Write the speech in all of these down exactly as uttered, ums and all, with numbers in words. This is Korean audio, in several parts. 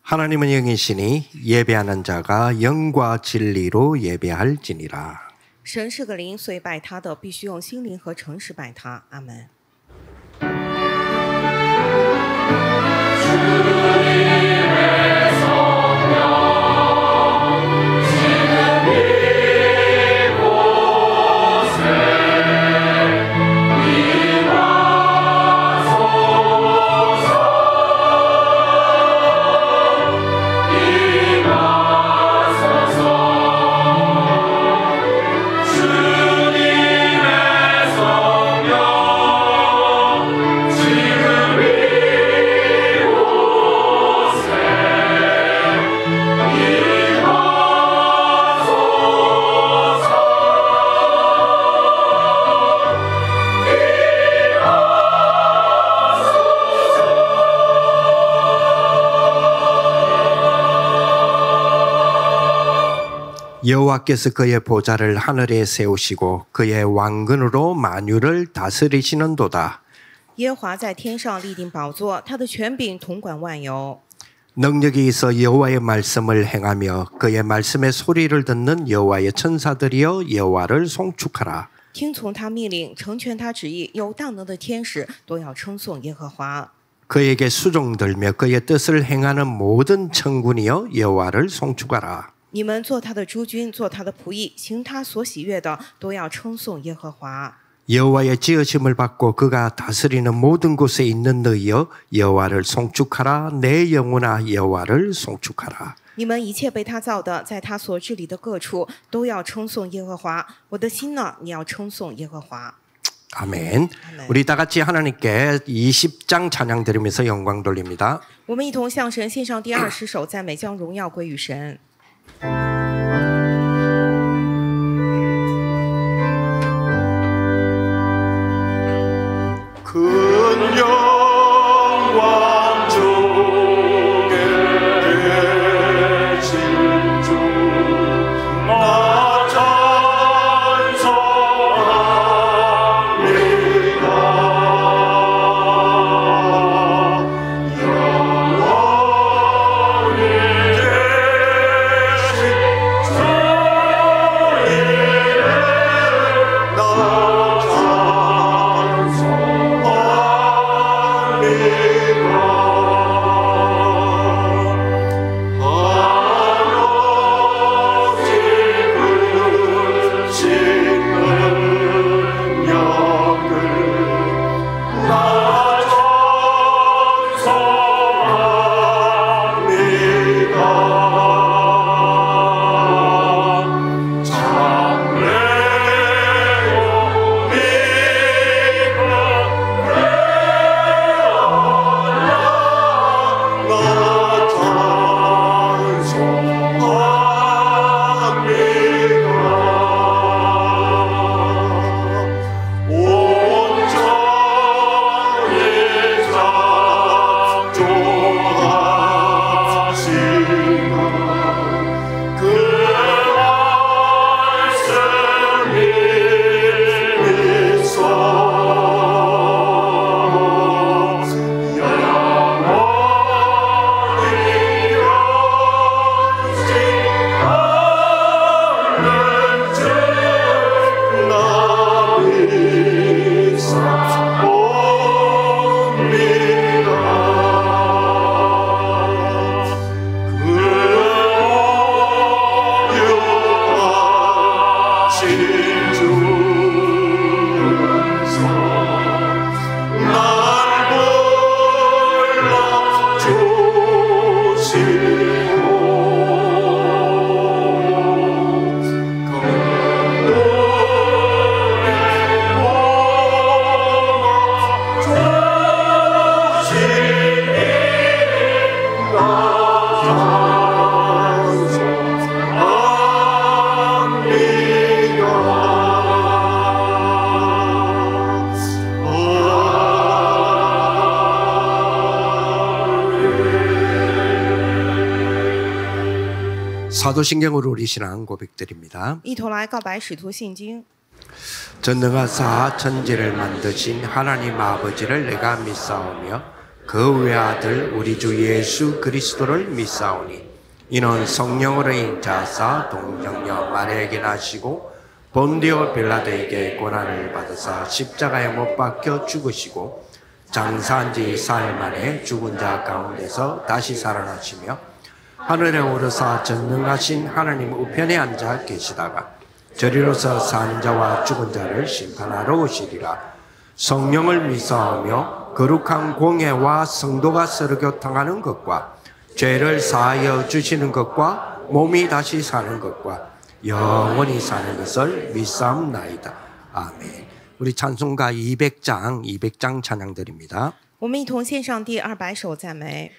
하나님은 영이시니 예배하는 자가 영과 진리로 예배할지니라. 神是个灵，所以拜他的必须用心灵和诚实拜他。阿门。 여호와께서 그의 보좌를 하늘에 세우시고 그의 왕근으로 만유를 다스리시는도다. 耶和华在天上立定宝座，他的权柄统管万有。 능력이 있어 여호와의 말씀을 행하며 그의 말씀의 소리를 듣는 여호와의 천사들이여 여호와를 송축하라. 听从他命令，成全他旨意，有大能的天使都要称颂耶和华。 그에게 수종들며 그의 뜻을 행하는 모든 천군이여 여호와를 송축하라. 你们做他的诸军，做他的仆役，行他所喜悦的，都要称颂耶和华。 여호와의 지으심을 받고 그가 다스리는 모든 곳에 있는 너희여 여호와를 송축하라. 내 영혼아 여호와를 송축하라. 你们一切被他造的，在他所治理的各处，都要称颂耶和华。我的心呢，你要称颂耶和华。 아멘. 우리 다 같이 하나님께 이십 장 찬양 드리면서 영광 돌립니다. 我们一同向神献上第二十首赞美，将荣耀归于神。 큰 영광 중에 계신 주 나 찬송합니다. 영원히 계신 주 이름 나 사도신경으로 우리 신앙 고백드립니다. 一同来告白使徒信经。 전능하사 천지를 만드신 하나님 아버지를 내가 믿사오며 그 외아들 우리 주 예수 그리스도를 믿사오니 이는 성령으로 인자사 동정녀 마리아에게 나시고 본디오 빌라도에게 고난을 받으사 십자가에 못 박혀 죽으시고 장사한 지 사흘 만에 죽은 자 가운데서 다시 살아나시며 하늘에 오르사 전능하신 하나님 우편에 앉아 계시다가 저리로서 사는 자와 죽은 자를 심판하러 오시리라. 성령을 믿사오며 거룩한 공예와 성도가 서로 교통하는 것과 죄를 사하여 주시는 것과 몸이 다시 사는 것과 영원히 사는 것을 믿사옵나이다. 아멘. 우리 찬송가 이백 장, 이백 장 찬양드립니다. 我们一同献上第二百首赞美。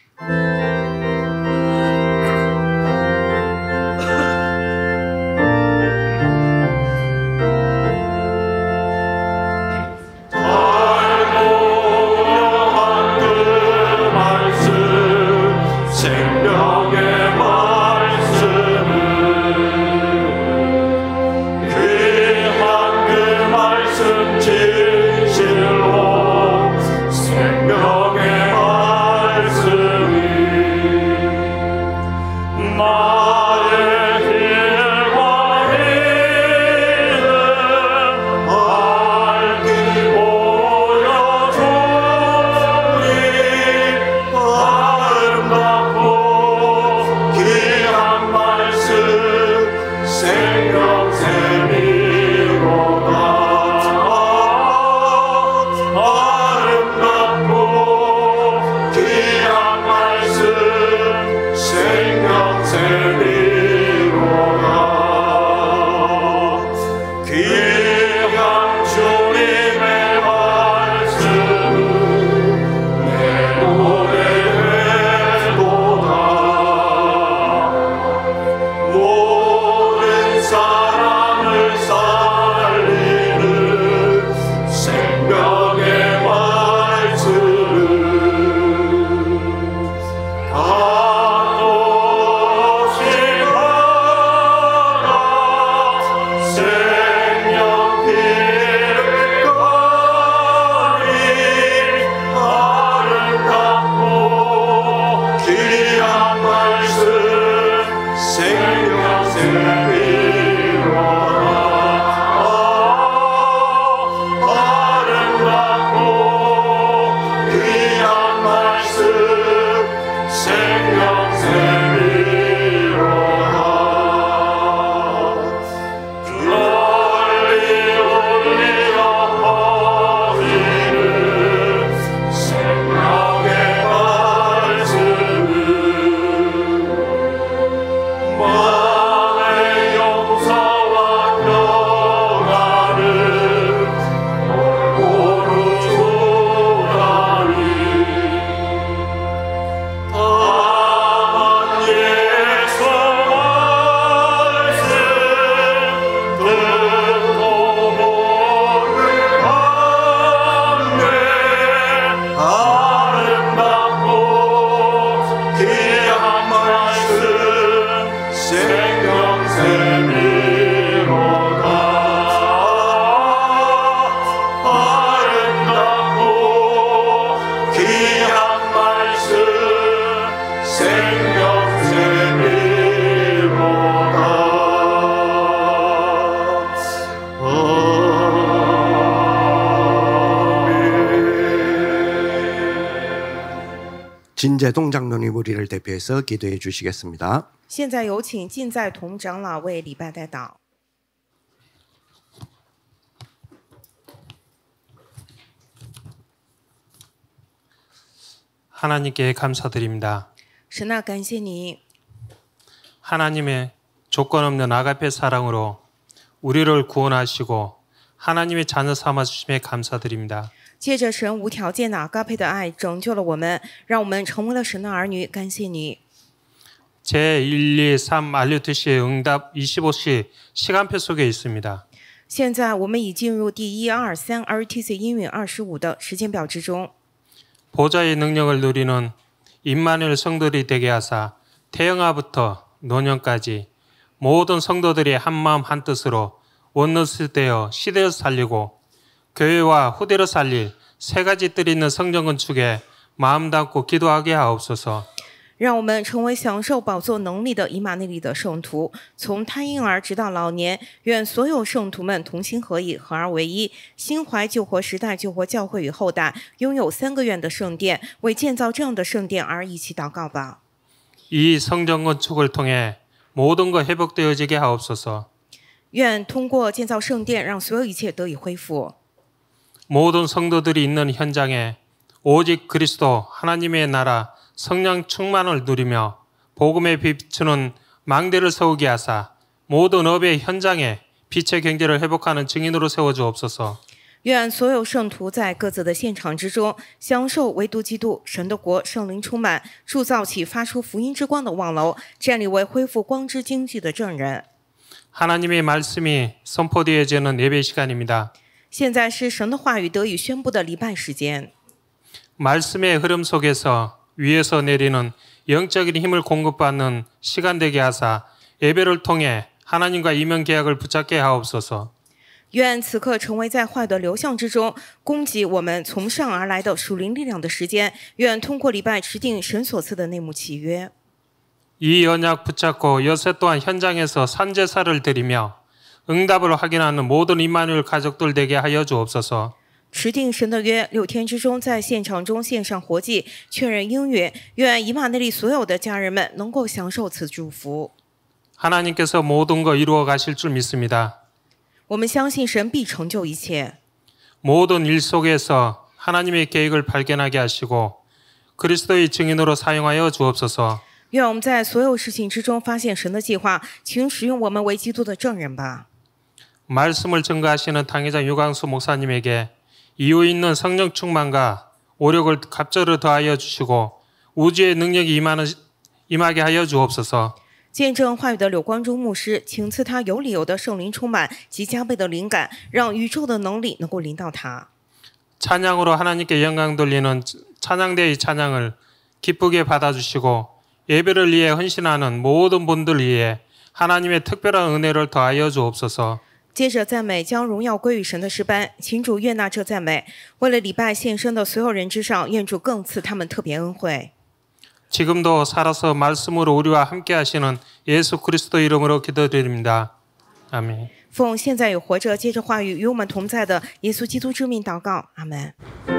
진재동 장로님 우리를 대표해서 기도해 주시겠습니다. 现在有请进在同长老为礼拜代祷。 하나님께 감사드립니다. 神啊，感谢你， 하나님의 조건 없는 아가페 사랑으로 우리를 구원하시고 하나님의 자녀 삼아 주심에 감사드립니다. 借着神无条件的阿嘎佩的爱拯救了我们，让我们成为了神的儿女。感谢你。 제일, 이, 삼 알류티시의 응답 이십오 시 시간표 속에 있습니다. 现在我们已进入第一二三 R T C 音允二十五的时间表之中。 보좌의 능력을 누리는 임마누엘 성도들이 되게 하사 태영아부터 노년까지 모든 성도들이 한마음 한뜻으로 원너스 되어 시대를 살리고 교회와 후대를 살릴 세 가지 뜰 있는 성전 건축에 마음 담고 기도하게 하옵소서. 让我们成为享受宝座能力的以马内利的圣徒，从胎婴儿直到老年，愿所有圣徒们同心合意，合而为一，心怀救活时代、救活教会与后代，拥有三个愿的圣殿，为建造这样的圣殿而一起祷告吧。 이 성전 건축을 통해 모든 것 회복되어지게 하옵소서. 愿通过建造圣殿，让所有一切得以恢复。 모든 성도들이 있는 현장에 오직 그리스도 하나님의 나라 성령 충만을 누리며 복음에 비추는 망대를 세우게 하사 모든 업의 현장에 빛의 경제를 회복하는 증인으로 세워주옵소서. 愿所有圣徒在各自的现场之中，享受唯独基督、神的国、圣灵充满，铸造起发出福音之光的望楼，站立为恢复光之经济的证人。 하나님의 말씀이 선포되어지는 예배 시간입니다. 现在是神的话语得以宣布的礼拜时间。 말씀의 흐름 속에서 위에서 내리는 영적인 힘을 공급받는 시간 되게 하사 예배를 통해 하나님과 이면 계약을 붙잡게 하옵소서. 愿此刻成为在话语的流向之中，供给我们从上而来的属灵力量的时间。愿通过礼拜持定神所赐的内幕契约。 이 언약 붙잡고 여세 또한 현장에서 산제사를 드리며 응답을 확인하는 모든 임마누엘 가족들 되게 하여 주옵소서. 持定神的约，六天之中在现场中献上活祭，确认应允。愿以马内利所有的家人们能够享受此祝福。 하나님께서 모든 거 이루어 가실 줄 믿습니다. 我们相信神必成就一切。 모든 일 속에서 하나님의 계획을 발견하게 하시고 그리스도의 증인으로 사용하여 주옵소서. 愿我们在所有事情之中发现神的计划，请使用我们为基督的证人吧。 말씀을 증거하시는 당회장 유광수 목사님에게 이유 있는 성령 충만과 오력을 갑절로 더하여 주시고 우주의 능력이 임하는, 임하게 하여 주옵소서. 见证话语的柳光中牧师，请赐他有理由的圣灵充满及加倍的灵感，让宇宙的能力能够临到他。 찬양으로 하나님께 영광 돌리는 찬양대의 찬양을 기쁘게 받아주시고 예배를 위해 헌신하는 모든 분들 위해 하나님의 특별한 은혜를 더하여 주옵소서. 接着赞美将荣耀归于神的诗班，请主悦纳这赞美。为了礼拜献身的所有人之上，愿主更赐他们特别恩惠。 지금도 살아서 말씀으로 우리와 함께 하시는 예수 그리스도 이름으로 기도드립니다. 아멘. 奉现在有活着，接着话语与我们同在的耶稣基督之名祷告，阿门。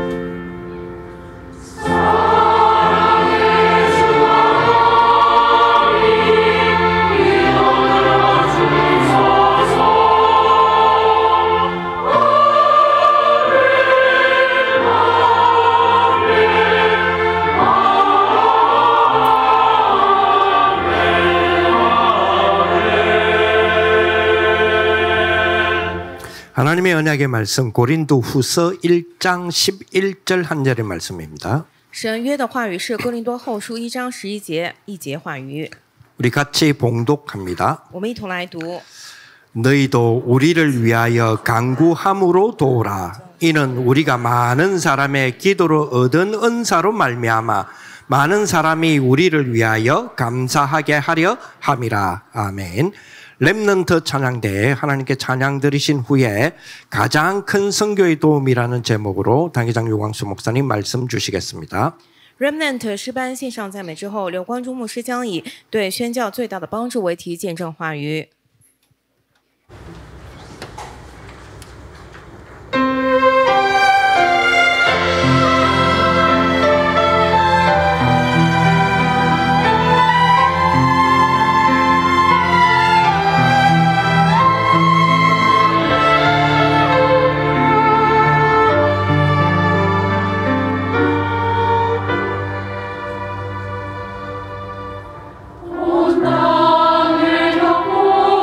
하나님의 언약의 말씀 고린도후서 일 장 십일 절 한 절의 말씀입니다. 神约的话语是哥林多后书一章十一节一节话语， 우리 같이 봉독합니다. 我们一同来读。 너희도 우리를 위하여 간구함으로 도우라. 이는 우리가 많은 사람의 기도로 얻은 은사로 말미암아 많은 사람이 우리를 위하여 감사하게 하려 함이라. 아멘. 렘넌트 찬양대에 하나님께 찬양 드리신 후에 가장 큰 선교의 도움이라는 제목으로 당회장 유광수 목사님 말씀 주시겠습니다. Remnant 诗班献上赞美之后，刘光中牧师将以对宣教最大的帮助为题见证话语。 온 땅에 겪고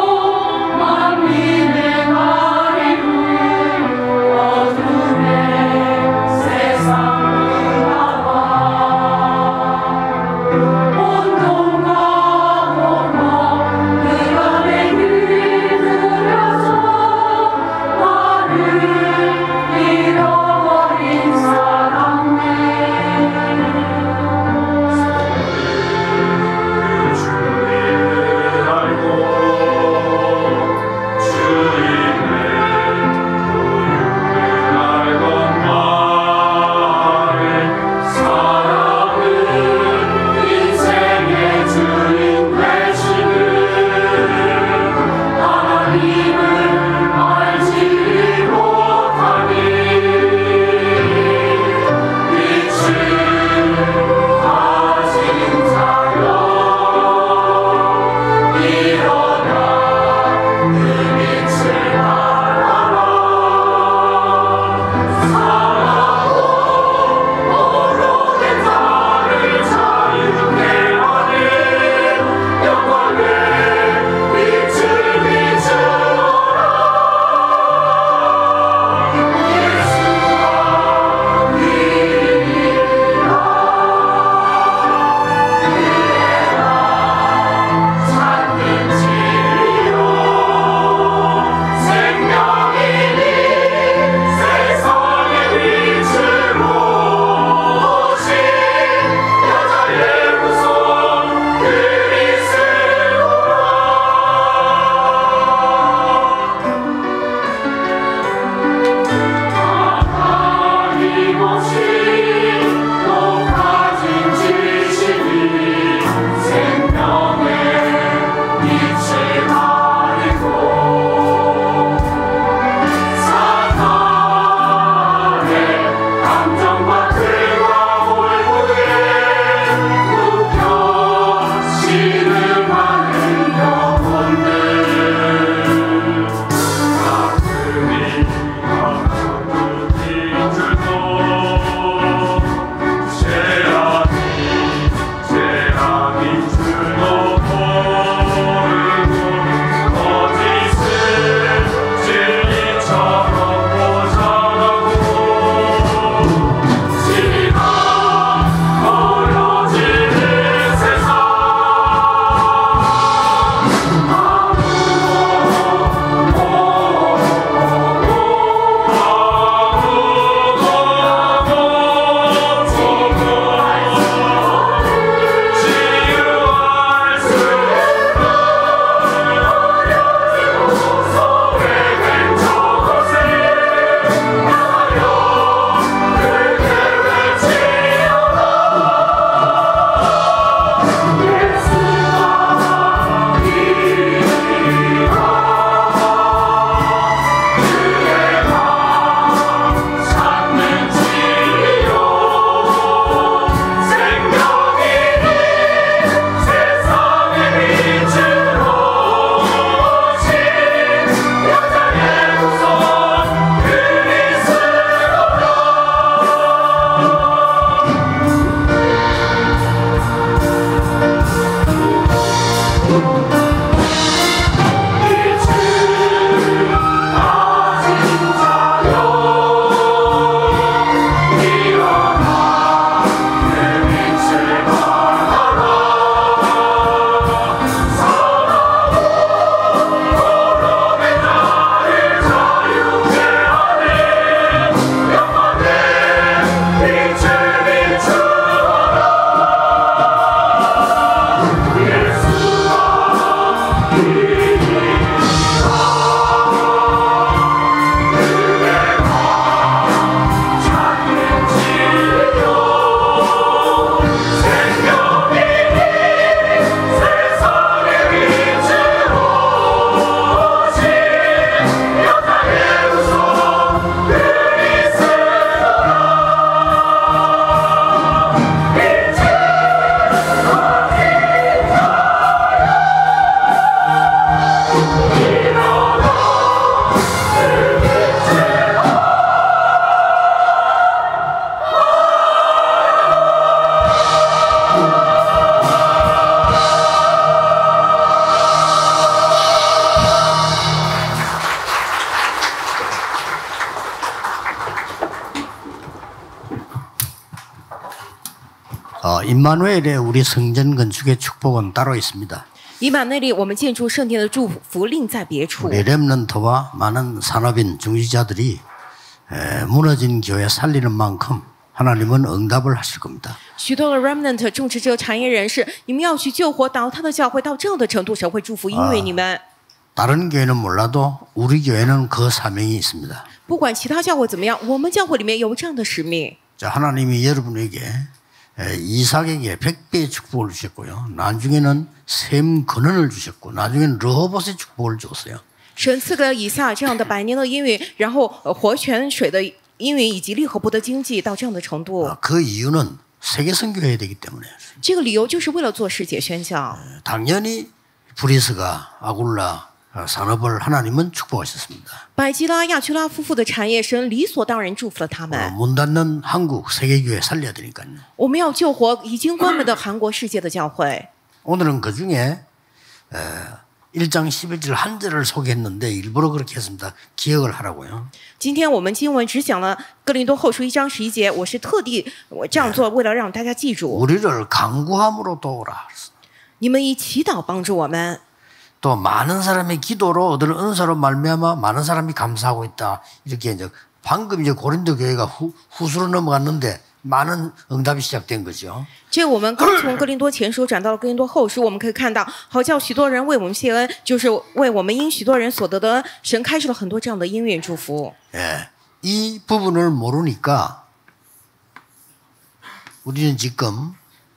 임마누엘의 우리 성전 건축의 축복은 따로 있습니다. 以马内利，我们建筑圣殿的祝福另在别处。 우리 렘넌트와 많은 산업인 중직자들이 에, 무너진 교회 살리는 만큼 하나님은 응답을 하실 겁니다. 许多的 remnant 种植者、产业人士，你们要去救活倒塌的教会，到这样的程度，神会祝福，因为你们。 다른 교회는 몰라도 우리 교회는 그 사명이 있습니다. 不管其他教会怎么样，我们教会里面有这样的使命。 자, 하나님이 여러분에게 에, 이삭에게 백 배의 축복을 주셨고요. 나중에는 샘 근원을 주셨고, 나중에는 르호봇의 축복을 줬어요. 神赐给以撒这样的百年的应允，然后呃活泉水的应允，以及利和伯的经济到这样的程度。 아, 그 이유는 세계 선교해야 되기 때문에. 这个理由就是为了做世界宣教。 당연히 브리스가 아굴라 산업을 하나님은 축복하셨습니다. 百基拉、亚屈拉夫妇的产业，神理所当然祝福了他 어, 们。 문 닫는 한국 세계교회 살려야 되니까요. 我们要救活已经关门的韩国世界的教会。 오늘은 그 중에 일 장 십일 절 한 절을 소개했는데 일부러 그렇게 했습니다. 기억을 하라고요. 今天我们经文只讲了哥林多后书一章十一节，我是特地我这样做，为了让大家记住。 우리를 강구함으로 도우라. 你们以祈祷帮助我们。 또 많은 사람의 기도로 얻을 은사로 말미암아 많은 사람이 감사하고 있다. 이렇게 이제 방금 이제 고린도 교회가 후, 후수로 넘어갔는데 많은 응답이 시작된 거죠. 这我们刚从哥林多前书转到了哥林多后书，我们可以看到，好叫许多人为我们谢恩，就是为我们因许多人所得的恩，神开始了很多这样的应允祝福。 예, 이 부분을 모르니까 우리는 지금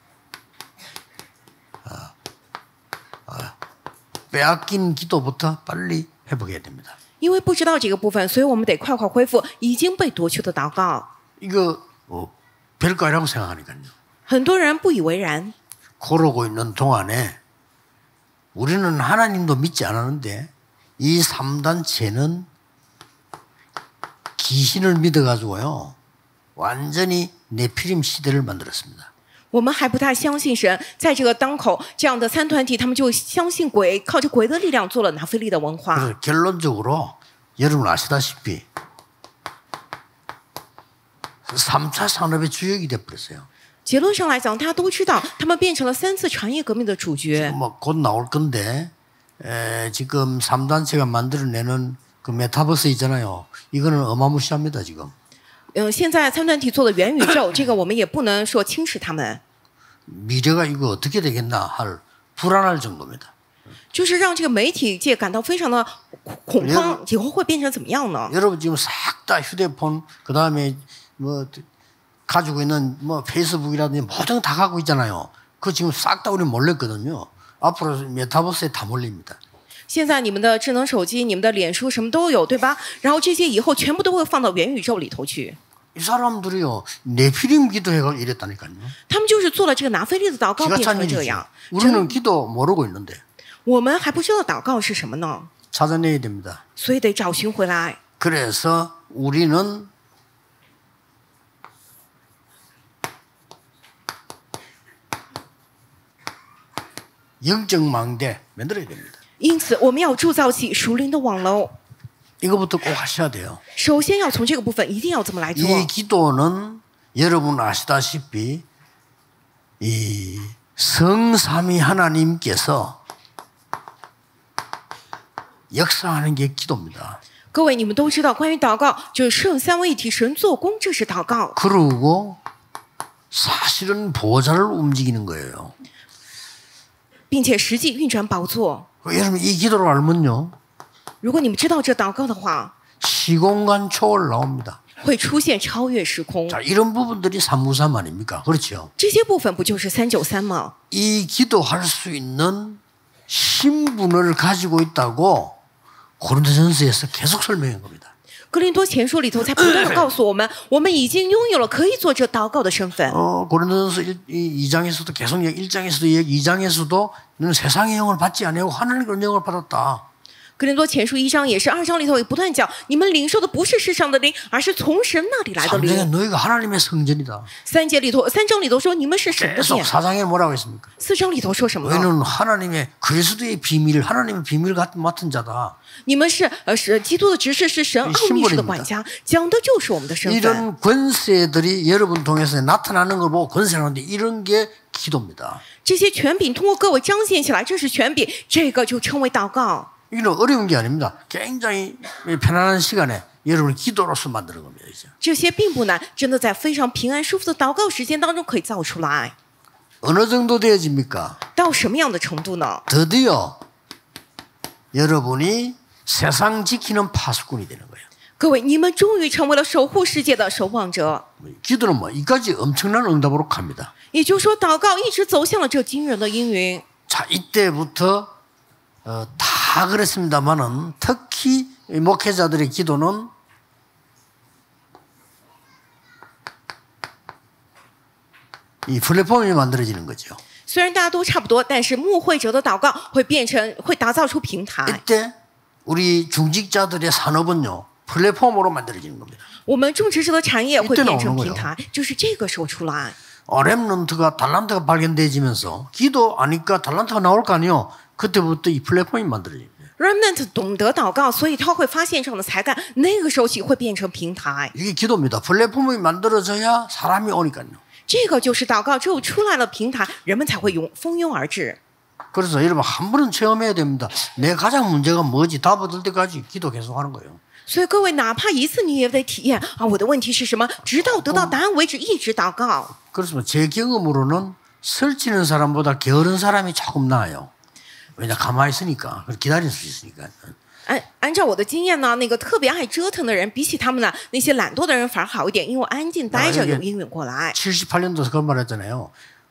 어, 어, 빼앗긴 기도부터 빨리 회복해야 됩니다. 因为不知道这个部分，所以我们得快快恢复已经被夺去的祷告。 이거 어, 별거 아니라고 생각하니까요. 很多人不以为然， 그러고 있는 동안에 우리는 하나님도 믿지 않았는데 이 삼 단체는 귀신을 믿어가지고요. 완전히 네피림 시대를 만들었습니다. 我们还不太相信神，在这个当口，这样的三团体，他们就相信鬼，靠着鬼的力量做了拿非利的文化。 그래서 결론적으로 여러분 아시다시피 삼 차 산업의 주역이 돼버렸어요. 结论上来讲，大家都知道，他们变成了三次产业革命的主角。 뭐 곧 나올 건데 에, 지금 삼 단체가 만들어내는 그 메타버스 있잖아요. 이거는 어마무시합니다 지금. 嗯，现在三团体做的元宇宙，这个我们也不能说轻视他们， 미래가 이거 어떻게 되겠나 할 불안할 정도입니다. 就是让这个媒体界感到非常的恐慌，以后会变成怎么样呢？ 여러분 지금 싹 다 휴대폰 그 다음에 뭐 가지고 있는 뭐 페이스북이라든지 모든 거 다 갖고 있잖아요. 그 지금 싹 다 우리 몰렸거든요. 앞으로 메타버스에 다 몰립니다. 现在你们的智能手机、你们的脸书什么都有，对吧？然后这些以后全部都会放到元宇宙里头去。 이 사람들이요 네피림 기도해가 이랬다니까요. 他们就是做了这个拿非利的祷告， 기가 变成 찬 了这 일이죠. 样。 우리는 기도 모르고 있는데 我们还不知道祷告是什么呢， 찾아내야 됩니다. 所以得找寻回来。 그래서 우리는 영적 망대 만들어야 됩니다. 因此，我们要铸造起属灵的网楼。 이거부터 꼭 하셔야 돼요. 首先要从这个部分，一定要这么来做。 이 기도는 여러분 아시다시피 이 성삼위 하나님께서 역사하는 게 기도입니다. 各位，你们都知道，关于祷告，就是圣三位一体神做工，这是祷告。 그리고 사실은 보좌를 움직이는 거예요. 并且实际运转宝座。 여러분 이 기도를 알면요. 如果你们知道这祷告的话， 시공간 초월 나옵니다. 会出现超越时空。 자, 이런 부분들이 삼무삼 아닙니까? 그렇죠. 这些部分不就是三九三吗？ 이 기도할 수 있는 신분을 가지고 있다고 고린도전서에서 계속 설명한 겁니다. 哥林多前书里头才不断的告诉我们，我们已经拥有了可以做这祷告的身份。 어, 고린도전서 이 장에서도 계속 얘기, 일 장에서도 얘기, 이 장에서도 너는 세상의 영을 받지 아니하고 하나님의 영을 받았다. 哥林多前书一章也是，二章里头也不断讲，你们领受的不是世上的灵，而是从神那里来的 삼 장에 灵。 너희가 하나님의 성전이다. 三节里头，三章里头说你们是神的 계속 殿。 사 장에 뭐라고 했습니까? 四章里头说什么呢？ 너희는 하나님의 그리스도의 비밀, 하나님의 비밀 같은 맡은 자다. 你们是呃是基督的执事，是神奥秘式的管家，讲的就是我们的身份。 이런 권세들이 여러분 통해서 나타나는 걸 보고 권세라는데 이런 게 기도입니다. 这些权柄通过各位彰显起来，这是权柄，这个就称为祷告。 이건 어려운 게 아닙니다. 굉장히 편안한 시간에 여러분을 기도로서 만드는 겁니다. 이제. 这些并不难，真的在非常平安舒服的祷告时间当中可以造出来。 어느 정도 되어집니까? 到什么样的程度呢？ 드디어 여러분이 세상 지키는 파수꾼이 되는 거예요. 各位，你们终于成为了守护世界的守望者。 기도는 뭐 이까지 엄청난 응답으로 갑니다. 也就是说，祷告一直走向了这惊人的应允。 자, 이때부터 어, 다 그랬습니다만은 특히 목회자들의 기도는 이 플랫폼이 만들어지는 거죠. 虽然大家都差不多，但是牧会者的祷告会变成，会打造出平台。 이때 우리 중직자들의 산업은요 플랫폼으로 만들어지는 겁니다. 我们种植者的产业会 이때 变成 나오는 平台，就是这个时候出来。 렘넌트가 달란트가 발견되지면서 기도 아니까 달란트가 나올 거 아니요. 그때부터 이 플랫폼이 만들어집니다. Remnant 懂得祷告，所以他会发现这样的才干，那个时候起会变成平台。 이게 기도입니다. 플랫폼이 만들어져야 사람이 오니까요. 这个就是祷告，只有出来了平台，人们才会涌蜂拥而至。 그래서 여러분 한 번은 체험해야 됩니다. 내 가장 문제가 뭐지? 답 얻을 때까지 기도 계속하는 거예요. 所以各位，哪怕一次你也得体验啊，我的问题是什么？直到得到答案为止，一直祷告。 그래서 제 경험으로는 설치는 사람보다 게으른 사람이 조금 나아요. 왜냐 가만히 있으니까 기다릴 수 있으니까. 按按照我的经验呢，那个特别爱折腾的人，比起他们呢那些懒惰的人反而好一点，因为安静待着有应允过来。 칠십팔 년도에 그런 말 했잖아요.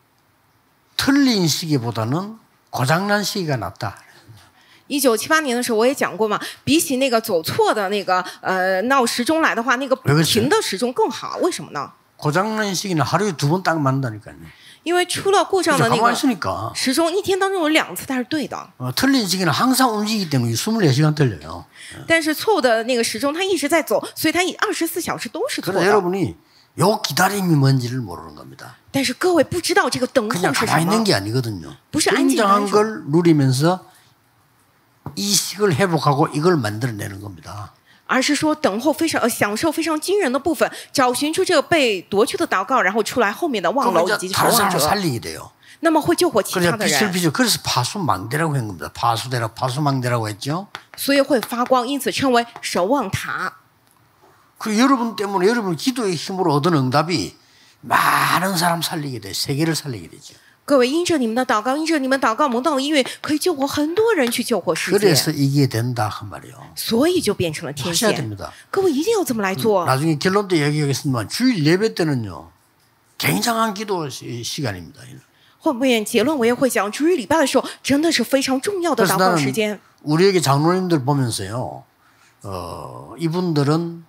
틀린 시기보다는 고장난 시기가 낫다. 一九七八年的时候，我也讲过嘛，比起那个走错的那个呃闹时钟来的话，那个停的时钟更好。为什么呢？ 고장난 시기는 하루에 두 번 딱 만다니까요. 因为出了故障的那 가만히 个 있으니까. 时钟，一天当中有两次它是对的， 어, 틀린 시기는 항상 움직이기 때문에 이십사 시간 틀려요. 但是错误的那个时钟它一直在走，所以它二十四小时都是错 그래서 的。 여러분이 요 기다림이 뭔지를 모르는 겁니다. 但是各位不知道这个等 그냥 候是什 가만히 么 있는 ， 게 아니거든요. 不是安静的 굉장한 安守， 걸 누리면서 이식을 회복하고 이걸 만들어내는 겁니다. 而是说等候非常呃享受非常惊人的部分，找寻出这个被夺去的祷告，然后出来后面的望 그럼 楼以 이제 及守 다른 望 사람을 者， 살리게 돼요. 那么会救活其 그래서 他的 빛을 人， 비춰. 그래서 파수망대라고 한 겁니다. 파수대라 파수망대라고 했죠. 所以会发光，因此称为守望塔。 그 여러분 때문에 여러분 기도의 힘으로 얻은 응답이 많은 사람 살리게 돼. 세계를 살리게 되죠. 各位，因着你们的祷告，因着你们祷告蒙到了音乐，可以救活很多人，去救活世界， 그래서 이게 된다 한 말이에요. 所以就变成了天 하셔야 线。 됩니다. 各位一定要这么来做。 나중에 결론 때 얘기하겠습니다만 주일 예배 때는요. 굉장한 기도 시- 시간입니다. 后面结论我也会讲，主日礼拜的时候真的是非常重要的 그래서 祷告 나는 时间。 우리에게 장로님들 보면서요. 어, 이분들은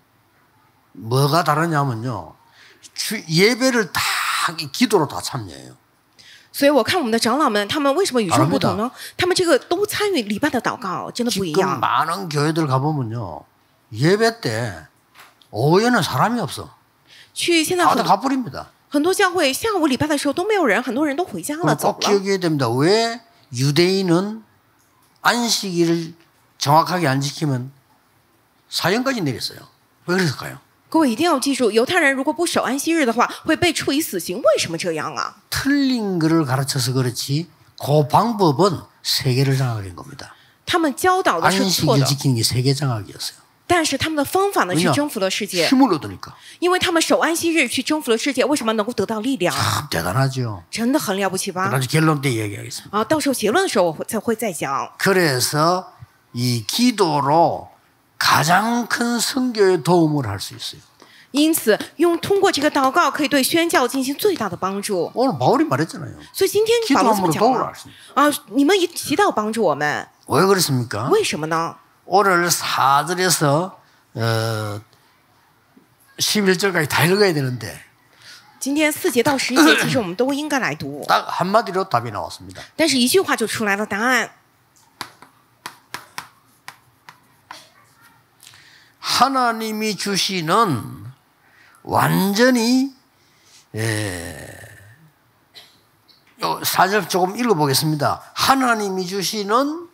뭐가 다르냐면요. 주, 예배를 다 이 기도로 다 참여해요. 所以我看我们的长老们，他们为什么与众不同 아 呢？他们这个都参与礼拜的祷告，真的不一 지금 样。 많은 교회들 가보면요. 예배 때 오후에는 사람이 없어. 去现在 다들 很 가버립니다. 很多教会下午礼拜的时候都没有人，很多人都回家了 그럼 走 꼭 了。 기억해야 됩니다. 왜 유대인은 안식일을 정확하게 안 지키면 사형까지 내렸어요. 왜 그랬을까요? 各位一定要记住，犹太人如果不守安息日的话，会被处以死刑。为什么这样啊？ 틀린 거를 가르쳐서 그렇지 그 방법은 세계를 장악한 겁니다. 他们教导的是错 안식일 的， 지키는 게 세계 장악이었어요. 但是他们的方法呢，去 왜냐 征服了世界。 힘을 얻으니까. 因为他们守安息日去征服了世界，为什么能够得到力量？ 참 대단하죠. 真的很了不起吧？ 나중에 결론 때 얘기하겠습니다. 啊，到时候结论的时候我会再会再讲。 그래서 이 기도로 가장 큰 선교에 도움을 할 수 있어요. 因此，用通过这个祷告，可以对宣教进行最大的帮助。 오늘 바울이 말했잖아요. 所以今天保罗这么 기도함으로 讲 도움을 了 할 수 있어요. 啊，你们以祈祷帮助我们， 왜 그렇습니까? 为什么呢？ 오늘 사 절에서 어, 십일 절까지 다 읽어야 되는데 今天四节到十一节，其实我们都应该来读， 딱 한마디로 답이 나왔습니다. 但是一句话就出来了答案。 하나님이 주시는 완전히 예, 사 절 조금 읽어보겠습니다. 하나님이 주시는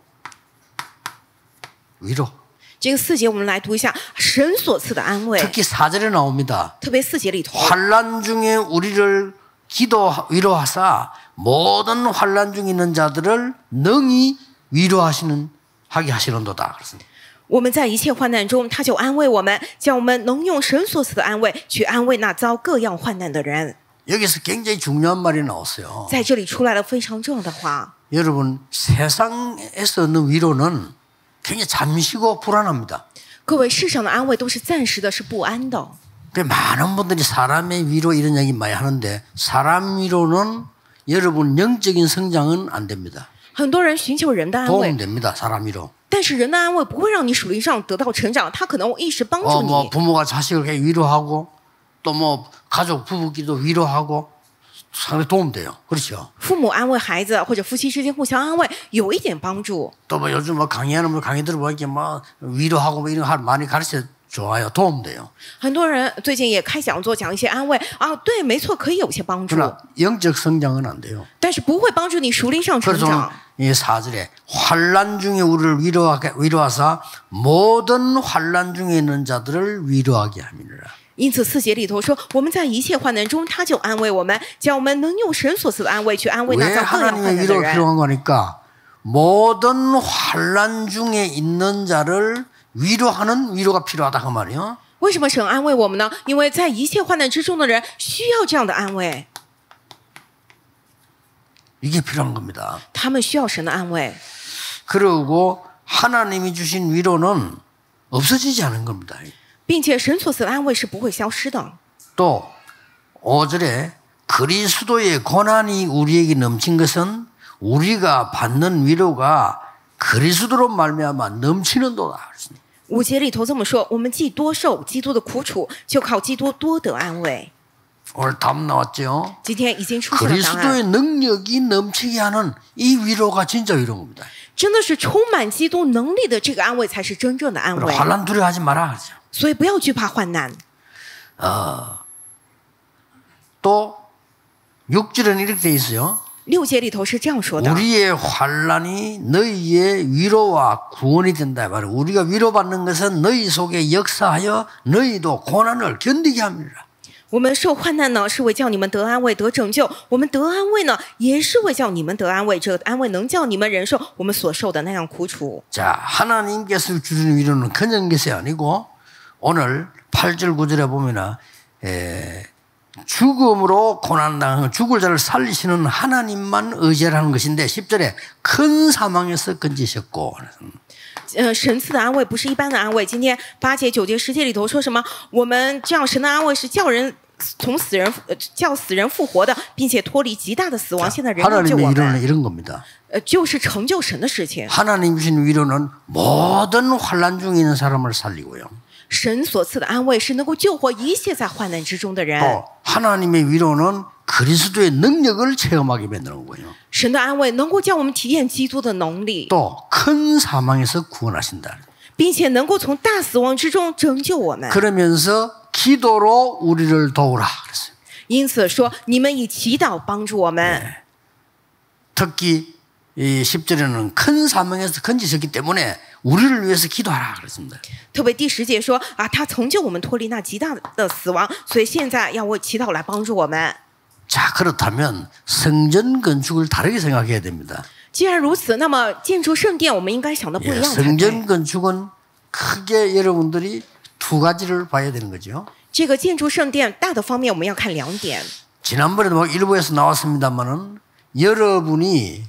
위로. 这个四节我们来读一下神所赐的安慰， 특히 사 절에 나옵니다. 特别四节里头， 환난 중에 우리를 기도 위로하사 모든 환난 중에 있는 자들을 능히 위로하시는 하게 하시는도다. 그렇습니다. 我们在一切患难中，他就安慰我们，叫我们能用神所赐的安慰去安慰那遭各样患难的人。 여기서 굉장히 중요한 말이 나왔어요. 在这里出来了非常重要的话。 여러분 세상에서 얻는 위로는 굉장히 잠시고 불안합니다. 各位，世上的安慰都是暂时的，是不安的。 많은 분들이 사람의 위로 이런 얘기 많이 하는데 사람 위로는 여러분 영적인 성장은 안 됩니다. 很多人寻求人的安慰， 도움됩니다. 사람 위로. 但是人的安慰不会让你属灵上得到成长，他可能一时帮助 어, 你。 뭐 부모가 자식을 위로하고 또 뭐 가족 부부끼리도 위로하고 상당히 도움돼요. 그렇죠. 父母安慰孩子，或者夫妻之间互相安慰，有一点帮助。 또 뭐 요즘 뭐 강의하는 분 강의 들어보니까 뭐 위로하고 뭐 이런 거 많이 가르쳐 좋아요. 도움돼요. 很多人最近也开讲座，讲一些安慰啊，对，没错，可以有些帮助， 그러나 영적 성장은 안 돼요. 但是不会帮助你属灵上成 그래서 长。 이 사 절에 환난 중에 우리를 위로하게 위로하사 모든 환난 중에 있는 자들을 위로하게 함이니라. 因此四节里头说，我们在一切患难中，他就安慰我们，叫我们能用神所赐的安慰去安慰 왜 那遭各样患 하나님의 难的 위로가 人。 필요한 거니까 모든 환난 중에 있는 자를 위로하는 위로가 필요하다 그 말이요. 为什么神安慰我们呢？因为在一切患难之中的人需要这样的安慰， 이게 필요한 겁니다. 他们需要神的安慰。 그리고 하나님이 주신 위로는 없어지지 않은 겁니다. 并且神所赐的安慰是不会消失的。 또 오 절에 그리스도의 고난이 우리에게 넘친 것은 우리가 받는 위로가 그리스도로 말미암아 넘치는도다. 五节里头这么说，我们既多受基督的苦楚，就靠基督多得安慰。 오늘 답 나왔죠. 今天已经出现了答案， 그리스도의 능력이 넘치게 하는 이 위로가 진짜 위로인 겁니다. 真的是充满基督能力的这个安慰才是真正的安慰。 환난 두려워하지 마라 그러죠. 所以不要惧怕患难。 또 육 절에는 이렇게 돼 있어요. 六节里头是这样说的： 우리의 환난이 너희의 위로와 구원이 된다. 말이야. 우리가 위로받는 것은 너희 속에 역사하여 너희도 고난을 견디게 합니다. 我们受患难呢，是为叫你们得安慰、得拯救；我们得安慰呢，也是为叫你们得安慰。这个安慰能叫你们忍受我们所受的那样苦楚。 자, 하나님께서 주시는 위로는 그냥 것이 아니고 오늘 팔 절 구 절에 보면은 에, 죽음으로 고난당한 죽을 자를 살리시는 하나님만 의지하는 것인데 십 절에 큰 사망에서 건지셨고 呃，神赐的安慰不是一般的安慰。今天八节、九节、十节里头说什么？我们这样神的安慰是叫人从死人、呃、叫死人复活的，并且脱离极大的死亡。现在人要救 하나님의 我 위로는 们， 이런 겁니다. 呃，就是成就神的事情。 하나님 주신 위로는 모든 환난 중에 있는 사람을 살리고요. 神所赐的安慰是能够救活一切在患难之中的人。 또 하나님의 위로는 그리스도의 능력을 체험하게 만드는 거예요. 神的安慰能够叫我们体验基督的能力， 또 큰 사망에서 구원하신다. 并且能够从大死亡之中拯救我们。 그러면서 기도로 우리를 도우라 그랬어요. 因此说，你们以祈祷帮助我们。 특히 이 십 절에는 큰 사망에서 건지셨기 때문에 우리를 위해서 기도하라 그랬습니다. 特别第十节说啊，他曾救我们脱离那极大的死亡，所以现在要为祈祷来帮助我们。 자, 그렇다면 성전 건축을 다르게 생각해야 됩니다. 既然如此，那么建筑圣殿我们应该想的不 예, 一样才对。 성전 건축은 크게 여러분들이 두 가지를 봐야 되는 거죠. 这个建筑圣殿大的方面我们要看两点。 지난번에도 뭐 일부에서 나왔습니다만은 여러분이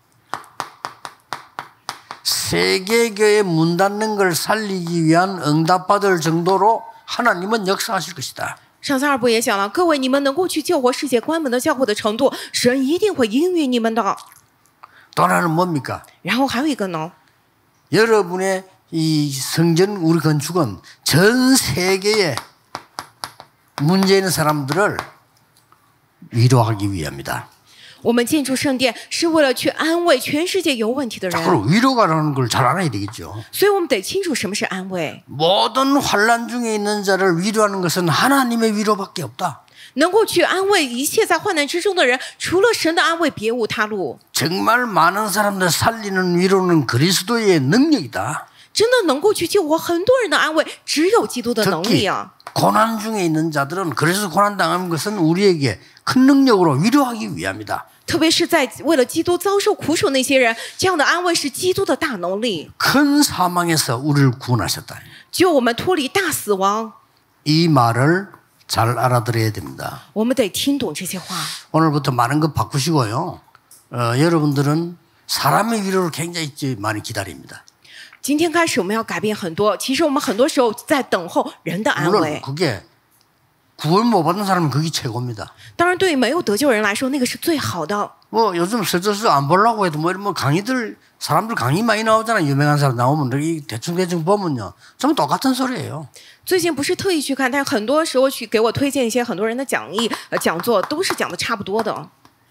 세계교회 문 닫는 걸 살리기 위한 응답받을 정도로 하나님은 역사하실 것이다. 上次二部也讲了，各位你们能够去救活世界关门的教会的程度，神一定会应允你们的。 또 하나는 뭡니까? 然后还有一个呢， 여러분의 이 성전 우리 건축은 전 세계에 문제 있는 사람들을 위로하기 위함이다. 我们建筑圣殿是为了去安慰全世界有问题的 자, 人， 그럼 위로가라는 걸 잘 알아야 되겠죠. 所以我们得清楚什么是安慰。 모든 환난 중에 있는 자를 위로하는 것은 하나님의 위로밖에 없다. 能够去安慰一切在患难之中的人，除了神的安慰，别无他路。 정말 많은 사람들 살리는 위로는 그리스도의 능력이다. 真的能够去救活很多人的安慰，只有基督的能力 특히 啊！ 고난 중에 있는 자들은 그래서 고난 당하는 것은 우리에게 큰 능력으로 위로하기 위함이다. 特别是在为了基督遭受苦楚那些人，这样的安慰是基督的大能力， 큰 사망에서 우리를 구원하셨다. 救我们脱离大死亡。 이 말을 잘 알아들어야 됩니다. 我们得听懂这些话。 오늘부터 많은 것 바꾸시고요. 어, 여러분들은 사람의 위로를 굉장히 많이 기다립니다. 今天开始我们要改变很多，其实我们很多时候在等候人的安 물론 慰。 그게 구원 못 받은 사람은 그게 최고입니다. 当然，对于没有得救人来说，那个是最好的。 뭐 요즘 슬슬슬 안 보려고 해도 뭐 이런 뭐 강의들 사람들 강의 많이 나오잖아요. 유명한 사람 나오면 여기 대충 대충 보면요, 전부 똑같은 소리예요. 最近不是特意去看，但是很多时候去给我推荐一些很多人的讲义、呃讲座，都是讲的差不多的。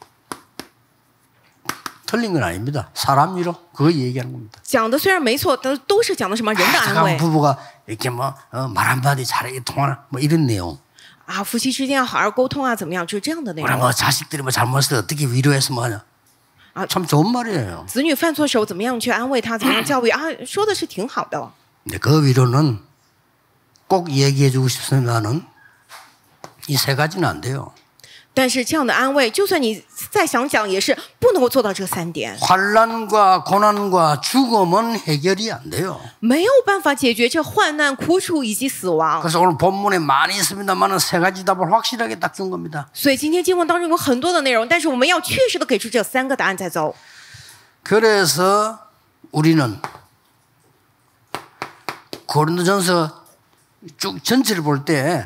틀린 건 아닙니다. 사람 위로 그거 얘기하는 겁니다. 讲的虽然没错，但都是讲的什么人的 아, 安 잠깐 慰 부부가 이렇게 뭐 말 한마디 잘하게 통하나 뭐 이런 내용. 啊，夫妻之间要好好沟通啊，怎么样？就是这样的内 우리 容。 뭐 자식들이 뭐 잘못해서 어떻게 위로해서 뭐 하냐. 아, 참 좋은 말이에요. 子女犯错时候怎么样去安慰他，怎么样教育啊？说的是挺好的。 근데 그 위로는 꼭 얘기해 주고 싶으면은 이 세 가지는 안 돼요. 但是这样的安慰，就算你再想讲，也是不能够做到这三点， 환난과 고난과 죽음은 해결이 안 돼요. 没有办法解决这患难、苦楚以及死亡。 그래서 오늘 본문에 많이 있습니다만은 세 가지 답을 확실하게 딱 준 겁니다. 所以今天经文当中有很多的内容，但是我们要确实的给出这三个答案再走。 그래서 우리는 고린도전서 쭉 전체를 볼 때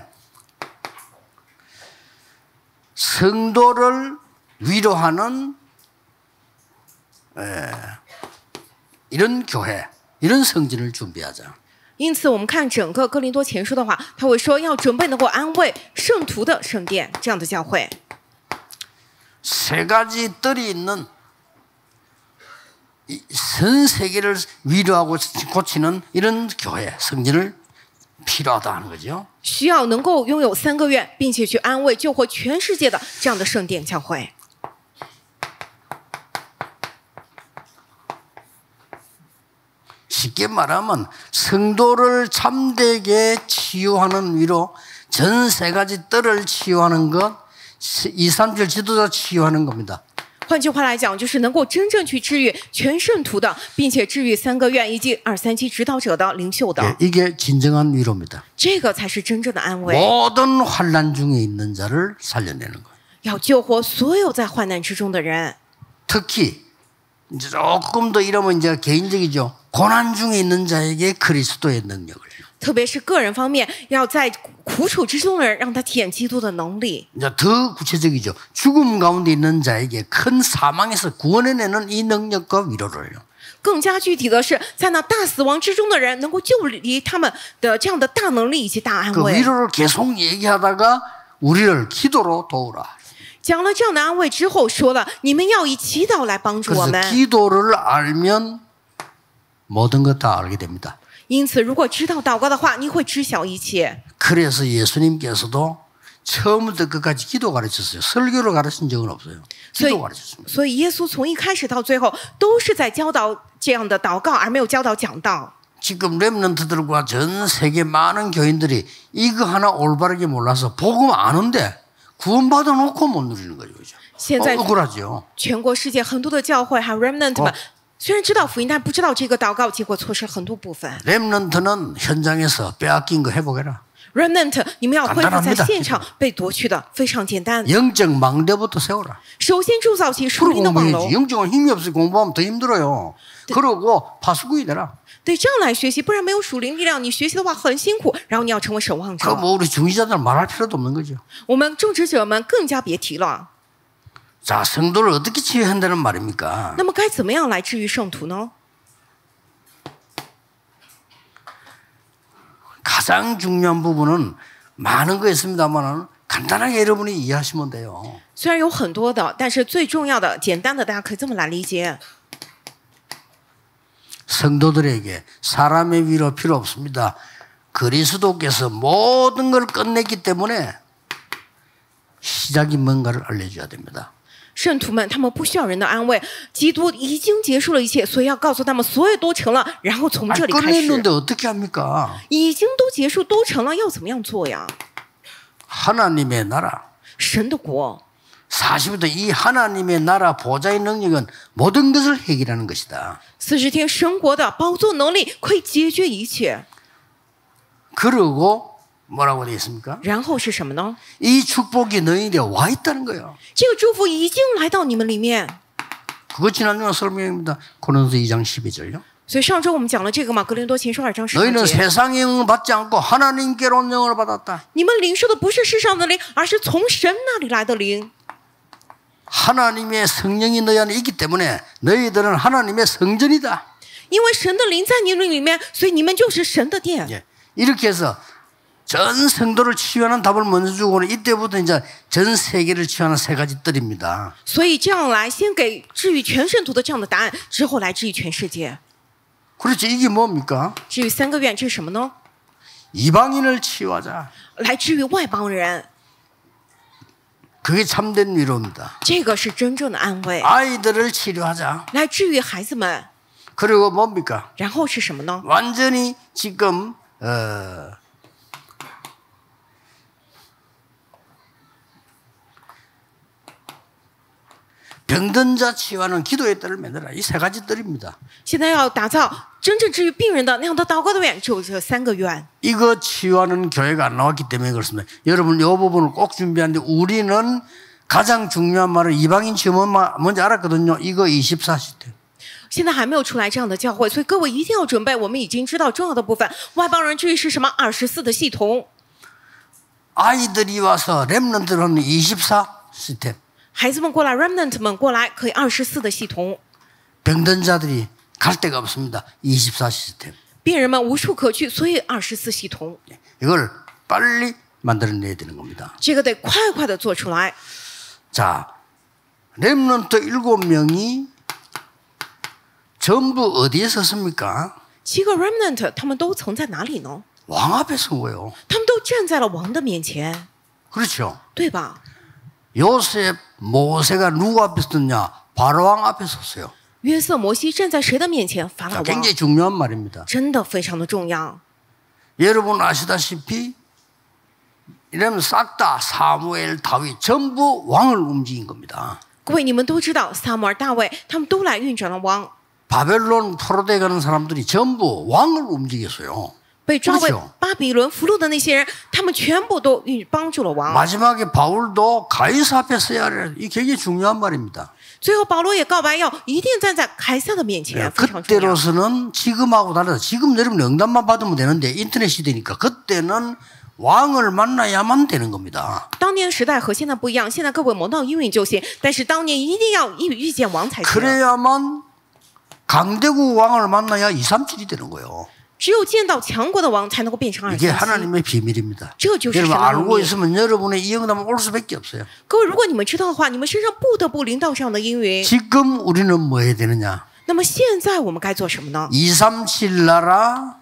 성도를 위로하는 에, 이런 교회, 이런 성진을 준비하자. 因此，我们看整个哥林多前书的话，他会说要准备能够安慰圣徒的圣殿这样的教会。 세 가지 뜰이 있는 이 전 세계를 위로하고 고치는 이런 교회, 성진을 필요하다 하는 거죠. 需要能够拥有三个愿，并且去安慰救活全世界的这样的圣殿教会。 쉽게 말하면 성도를 참되게 치유하는 위로 전 세 가지 뜰을 치유하는 것, 이, 삼 절 지도자 치유하는 겁니다. 换句话来讲，就是能够真正去治愈全圣徒的，并且治愈三个愿以及二三七指导者的领袖的， 예, 이게 진정한 위로입니다. 这个才是真正的安慰。 모든 환난 중에 있는 자를 살려내는 거예요. 要救活所有在患难之中的人， 특히 이제 조금 더 이러면 이제 개인적이죠. 고난 중에 있는 자에게 그리스도의 능력을. 特别是个人方面，要在苦楚之中的人，让他体验基督的能力。 이제 더 구체적이죠. 죽음 가운데 있는 자에게 큰 사망에서 구원해내는 이 능력과 위로를. 更加具体的是，在那大死亡之中的人，能够救离他们的这样的大能力以及大安 그 慰。 위로를 계속 얘기하다가 우리를 기도로 도우라. 讲了这样的安慰之后，说了你们要以祈祷来帮助我 그래서 们。 기도를 알면 모든 것 다 알게 됩니다. 因此，如果知道祷告的话，你会知晓一切。 그래서 예수님께서도 처음부터 끝까지 기도 가르쳤어요. 설교를 가르친 적은 없어요. 所以 기도 가르쳤습니다. 所以耶稣从一开始到最后都是在教导这样的祷告，而没有教导讲道。 지금 렘넌트들과 전 세계 많은 교인들이 이거 하나 올바르게 몰라서 복음 아는데 구원받아 놓고 못 누리는 거죠. 그죠? 现在 어, 억울하죠. 全国世界很多的教会还有 remnant 们， 哦虽然知道福音，但不知道这个祷告，结果错失很多部分。 렘넌트는 현장에서 빼앗긴 거 회복해라. remnant，你们要恢复在 간단합니다 现场被夺去的，非常简单。 영적 망대부터 세워라. 首先铸造起属 그러고 灵的网楼 공부해야지. ， 영적은 힘이 없이 공부하면 더 힘들어요. 그러고 파수꾼이 되라. 对，这样来学习，不然没有属灵力量，你学习的话很辛苦。然后你要成为守望者。 그뭐 우리 중지자들 말할 필요도 없는 거죠. 我们种植者们更加别提了。 자, 성도를 어떻게 치유한다는 말입니까? 那么该怎么样来治愈圣徒呢？ 가장 중요한 부분은 많은 거 있습니다만 간단하게 여러분이 이해하시면 돼요. 虽然有很多的，但是最重要的、简单的，大家可以这么来理解。 성도들에게 사람의 위로 필요 없습니다. 그리스도께서 모든 걸 끝냈기 때문에 시작이 뭔가를 알려줘야 됩니다. 圣徒们，他们不需要人的安慰，基督已经结束了一切，所以要告诉他们，所有都成了，然后从这里开始。 끝냈는데 어떻게 합니까? 已经都结束，都成了，要怎么样做呀？ 하나님의 나라. 神的国。 사십 일 이 하나님의 나라 보좌의 능력은 모든 것을 해결하는 것이다. 四十天神国的宝座能力可以解决一切。 그러고 뭐라고 되어 있습니까? 然后是什么呢？ 이 축복이 너희에게 와 있다는 거예요. 这个祝福已经来到你们里面。 그것 지난주에 설명입니다. 고린도서 이 장 십이 절요. 所以上周我们讲了这个嘛，格林多前书二章十 너희는 节。 세상의 영을 받지 않고 하나님께로 온 영을 받았다. 你们领受的不是世上的灵，而是从神那里来的灵。 하나님의 성령이 너희 안에 있기 때문에 너희들은 하나님의 성전이다. 因为神的灵在你们里面，所以你们就是神的殿。 예. 이렇게 해서 전 성도를 치유하는 답을 먼저 주고는 이때부터 이제 전 세계를 치유하는 세 가지 뜰입니다. 所以这样来，先给治愈全圣徒的这样的答案，之后来治愈全世界。 그렇죠. 이게 뭡니까? 治愈三个愿，这是什么呢？ 이방인을 치유하자. 来治愈外邦人， 그게 참된 위로입니다. 这个是真正的安慰。 아이들을 치료하자. 来治愈孩子们， 그리고 뭡니까? 然后是什么呢？ 완전히 지금 어, 병든 자 치유하는 기도의 뜰을 만들어라. 이 세 가지 뜰입니다. 现在要打造真正治愈病人的那样的祷告的愿，只有这三个愿。 이거 치유하는 교회가 안 나왔기 때문에 그렇습니다. 여러분 이 부분을 꼭 준비하는데 우리는 가장 중요한 말을 이방인 치유 뭔지 알았거든요. 이거 이십사 시대. 现在还没有出来这样的教会，所以各位一定要准备。我们已经知道重要的部分，外邦人治愈是什么？二十四的系统。 아이들이 와서 렘넌트로는 이십사 시스템. 孩子们过来 ，remnant 们过来，可以二十四的系统。 병든 자들이 갈 데가 없습니다. 이십사 시스템. 病人们无处可去，所以二十四系统。 이걸 빨리 만들어내야 되는 겁니다. 这个得快快的做出来。 자, 렘넌트 일곱 명이 전부 어디에 섰습니까? 七个 remnant 他们都曾在哪里呢？ 왕 앞에 선 거예요. 他们都站在了王的面前， 그렇죠. 对吧？ 요셉, 모세가 누구 앞에 섰냐? 바로왕 앞에 섰어요. 约瑟、摩西站在谁的面前？法老 자, 王， 굉장히 중요한 말입니다. 真的非常的重要。 여러분 아시다시피 이러면 싹 다 사무엘, 다윗 전부 왕을 움직인 겁니다. 各位，你们都知道，撒母耳、大卫他们都来运转了王， 바벨론 포로돼 가는 사람들이 전부 왕을 움직였어요. 被抓为 그렇죠. 巴比伦俘虏的那些人，他们全部都运帮助了王。 마지막에 바울도 가이사 앞에 서야 할, 이 굉장히 중요한 말입니다. 最后保罗也告白要一定站在凯撒的面前，非常重要。 그때로서는 지금하고 달라서 지금 여러분 응답만 받으면 되는데 인터넷 시대니까 그때는 왕을 만나야만 되는 겁니다. 当年时代和现在不一样，现在各位蒙到应允就行，但是当年一定要遇遇见王才行。 그래야만 강대국 왕을 만나야 이삼칠이 되는 거예요. 只有见到强国的王，才能够变成二 이게 三七。 하나님의 비밀입니다. 这就是神 여러분 的 알고 秘密。 있으면 여러분의 이 응답은 올 수밖에 없어요. 各位，如果你们知道的话，你们身上不得不临到这样的应允。 지금 우리는 뭐 해야 되느냐? 那么现在我们该做什么呢？ 이삼칠 나라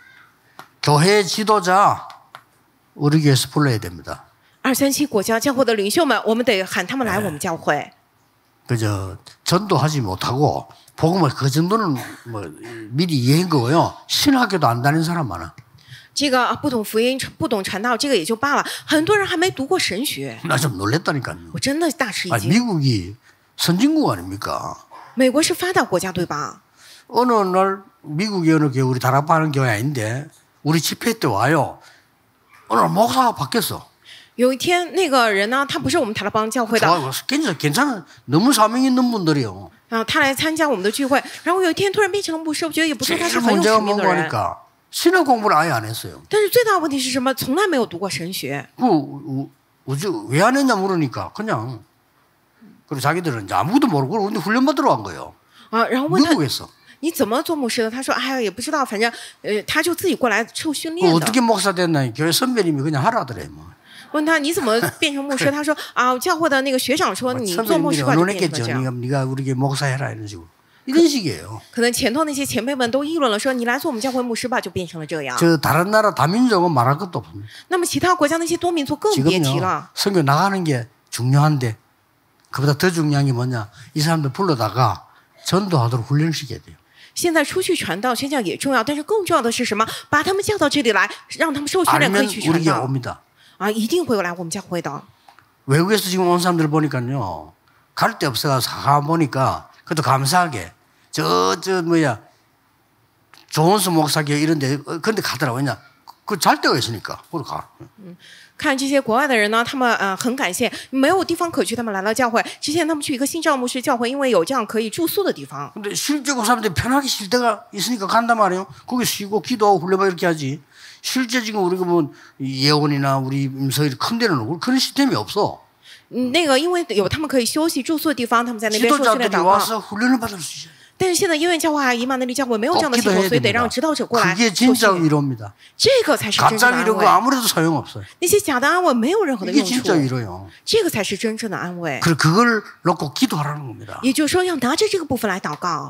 교회 지도자 우리 교회에서 불러야 됩니다. 二三七国家教会的领袖们，我们得喊他们来我们教会。 그저 전도하지 못하고 복음을 그 정도는 뭐 미리 이해한 거고요. 신학교도 안 다닌 사람 많아. 这个啊不懂福音、不懂传道，这个也就罢了，很多人还没读过神学， 나 좀 놀랬다니까요. 我真的大吃一 아니, 惊。 미국이 선진국 아닙니까? 美国是发达国家，对吧？ 어느 날 미국의 어느 교회 우리 다락방하는 교회 아닌데 우리 집회 때 와요. 어느 날 목사가 바뀌었어. 有一天，那个人呢，他不是我们塔拉邦教会的， 좋아요. 괜찮아, 괜찮아. 너무 사명 있는 분들이요. 然后他来参加我们的聚会，然后有一天突然变成了牧师，我觉得也不错，他是 제일 很有 문제가 使命的 뭔가 人。 하니까 신학 공부를 아예 안 했어요. 但是最大的问题是什么？从来没有读过神学。 그 왜 안 했냐 물으니까 그냥 그리고 자기들은 이제 아무것도 모르고 근데 훈련 받으러 간 거예요. 啊，然后问他 미국에서 你怎么做牧师的？他说：“哎呀，也不知道，反正呃，他就自己过来受训练 그 的。 어떻게 목사 됐나 교회 선배님이 그냥 하라더래 뭐. 问他你怎么变成牧师？他说啊，教会的那个学长说你做牧师吧就变成了这 언론했겠죠. 样。 네가 우리에게 목사해라 이런 식으로. 이런 식이에요. 可能前头那些前辈们都议论了，说你来做我们教会牧师吧，就变成了这样。 저 다른 나라 다민족은 말할 것도 없습니다. 那么其他国家那些多民族更别提 지금요 了。 선교 나가는 게 중요한데 그보다 더 중요한 게 뭐냐? 이 사람들 불러다가 전도하도록 훈련시켜야 돼요. 现在出去传道宣教也重要，但是更重要的是什么？把他们叫到这里来，让他们受训练可 알면 以去传 우리에게 道 옵니다. 啊，一定会来我们教会的。 외국에서 지금 온 사람들 보니까요. 갈 데 없어서 가 보니까 그것도 감사하게 저 저 뭐야 조원수 목사교 이런데 그런데 가더라고. 왜냐 그 잘 데가 있으니까 거기 가. 看这些国外的人呢，他们呃很感谢，没有地方可去，他们来到教会。之前他们去一个新教牧师教会，因为有这样可以住宿的地方。 근데 실제 그 사람들이 편하게 쉴 데가 있으니까 간단 말이에요. 거기 쉬고 기도하고 훈련하고 이렇게 하지. 실제 지금 우리가 뭐 예원이나 우리 임서일 큰 데는 그런 시스템이 없어. 嗯，那个因为有他们可以休息住宿的地方，他们在那边受训练 지도자들이 祷告。 와서 훈련을 받을 수 있어요. 但是现在医院教会还以马内利教会没有这样的系统， 기도해야 所以得 됩니다. 让指导者过来 그게 受 진짜 训。 위로입니다. 这个才是真正 가짜 的 위로가 安慰。 아무래도 소용없어요. 那些假的安慰没有任何的 이게 用 진짜 处， 위로요. 这个才是真正的安慰。 그리고 그걸 놓고 기도하라는 겁니다. 也就是说，要拿着这个部分来祷告。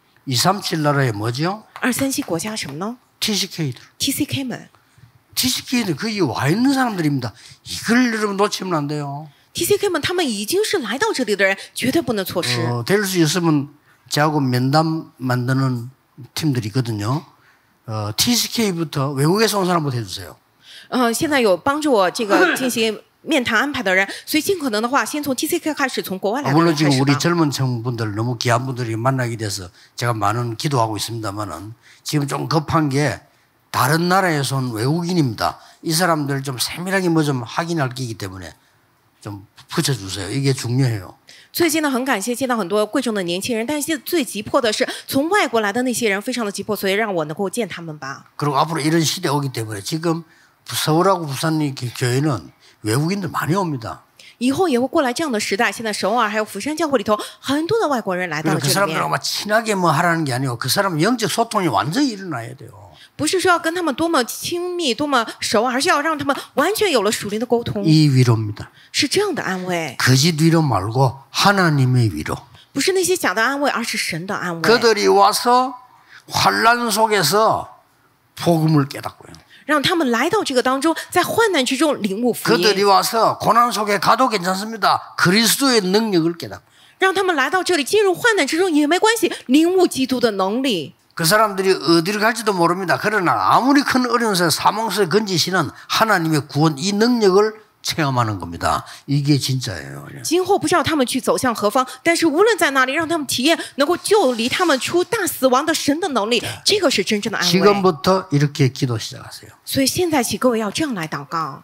이삼칠 나라에 뭐죠? 二三七国家什么呢 티씨케이들. ？T C K 们 티씨케이들 거기 와 있는 사람들입니다. 이걸 여러분 놓치면 안 돼요. ，T C K 们他们已经是来到这里的人，绝对不能错失。 어, 될 수 있으면 저하고 면담 만드는 팀들이 있거든요. 어, 티씨케이부터 외국에서 온 사람부터 해주세요. 呃，现在有帮助我这个进行面谈安排的人，所以尽可能的话，先从 T C K 开始，从国外来 아, 的人 물론 开 지금 始 우리 吧。 젊은 청분들 너무 귀한 분들이 만나게 돼서 제가 많은 기도하고 있습니다만은 지금 좀 급한 게 다른 나라에서 온 외국인입니다. 이 사람들 좀 세밀하게 뭐 좀 확인할 게이기 때문에 좀 붙여주세요. 이게 중요해요. 最近呢，很感谢见到很多贵重的年轻人，但是现在最急迫的是从外国来的那些人，非常的急迫，所以让我能够见他们吧。 그리고 앞으로 이런 시대 오기 때문에 지금 서울하고 부산 교회는 외국인들 많이 옵니다. 以后也会过来这样的时代。现在首尔还有釜山教会里头，很多的外国人来到 그리고 了 그 这里面 사람들하고 ， 막 친하게 뭐 하라는 게 아니고 그 사람 영적 소통이 완전히 일어나야 돼요. 不是说要跟他们多么亲密、多么熟，而是要让他们完全有了属灵的沟通， 이 위로입니다. 是这样的安慰， 거짓 위로 말고 하나님의 위로. 不是那些假的安慰，而是神的安慰。 그들이 와서 환란 속에서 복음을 깨닫고요. 让他们来到这个当中，在患难之中领悟福 그들이 音， 와서 고난 속에 가도 괜찮습니다. 그리스도의 능력을 깨닫고. 让他们来到这里进入患难之中也没关系，领悟基督的能力。 그 사람들이 어디를 갈지도 모릅니다. 그러나 아무리 큰 어려운 새 사망수에 건지시는 하나님의 구원 이 능력을 체험하는 겁니다. 이게 진짜예요. 今后不知道他们去走向何方，但是无论在哪里，让他们体验能够救离他们出大死亡的神的能力，这个是真正的安慰。 지금부터 이렇게 기도 시작하세요. 所以现在起，各位要这样来祷告。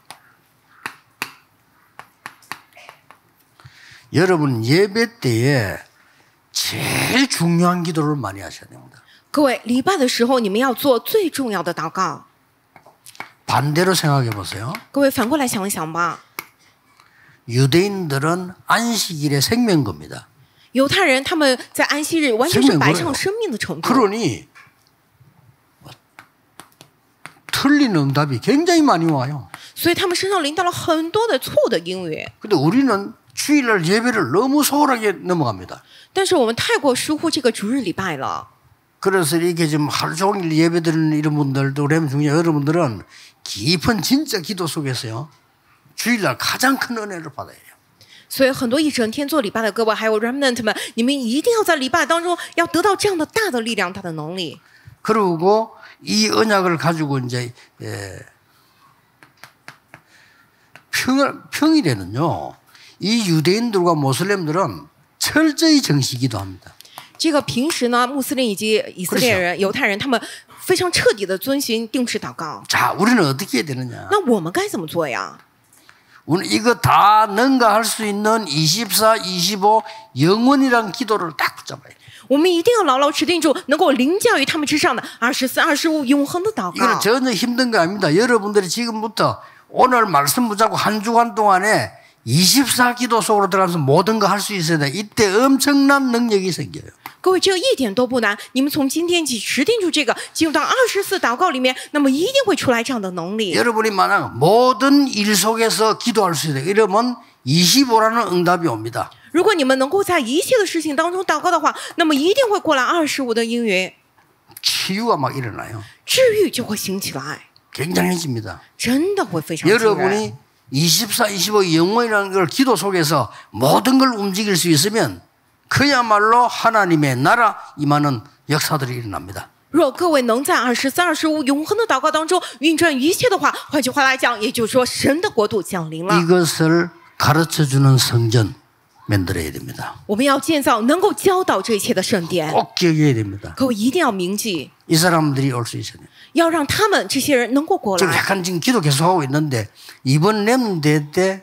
여러분 예배 때에 제일 중요한 기도를 많이 하셔야 됩니다. 各位礼拜的时候，你们要做最重要的祷告。 반대로 생각해 보세요. 各位反过来想一想吧， 유대인들은 안식일의 생명겁니다. 犹太人他们在安息日完全是摆上生命的程度， 그러니 틀린 응답이 굉장히 많이 와요. 所以他们身上临到了很多的错误的应允。 근데 우리는 주일날 예배를 너무 소홀하게 넘어갑니다. 但是我们太过疏忽这个主日礼拜了， 그래서 이렇게 지금 하루 종일 예배 드리는 이런 분들도 그러면 중요해요. 여러분들은 깊은 진짜 기도 속에서요. 주일날 가장 큰 은혜를 받아야 해요. 所以很多一整天做礼拜的各位，还有 remnant 们，你们一定要在礼拜当中要得到这样的大的力量、大的能力。 그리고 이 언약을 가지고 이제 예, 평일, 평일에는요. 이 유대인들과 모슬렘들은 철저히 정시기도 합니다. 这个平时呢，穆斯林以及以色列人、犹太人，他们非常彻底的遵循定时祷告。 자, 우리는 어떻게 해야 되느냐? 那我们该怎么做呀？ 우리 이거 다 능가할 수 있는 이십사, 이십오 영원이란 기도를 딱 붙잡아야 돼요. 我们一定要牢牢持定住，能够凌驾于他们之上的二十四、二十五永恒的祷 이거는 告。 전혀 힘든 거 아닙니다. 여러분들이 지금부터 오늘 말씀 붙잡고 한 주간 동안에 이십사 기도 속으로 들어가면서 모든 거 할 수 있어야 돼. 이때 엄청난 능력이 생겨요. 各位，这个一点都不难。你们从今天起持定住这个，进入到二十四祷告里面，那么一定会出来这样的能力。 여러분이 만약 모든 일 속에서 기도할 수 있다. 이러면 이십오라는 응답이 옵니다. 如果你们能够在一切的事情当中祷告的话，那么一定会过来二十五的应允， 치유가 막 일어나요. 治愈就会兴起来， 굉장해집니다. 真的会非常惊人。 여러분이 이십사, 이십오 영원이라는 걸 기도 속에서 모든 걸 움직일 수 있으면 그야말로 하나님의 나라 임하는 역사들이 일어납니다. 若各位能在二十四、二十五永恒的祷告当中运转一切的话，换句话来讲，也就是说神的国度降临了。 이것을 가르쳐주는 성전 만들어야 됩니다. 我们要建造能够教导这一切的圣殿， 꼭 기억해야 됩니다. 各位一定要铭记， 이 사람들이 올 수 있어요. 要让他们这些人能够过 지금 来。 약간 지금 기도 계속하고 있는데 이번 렘대 때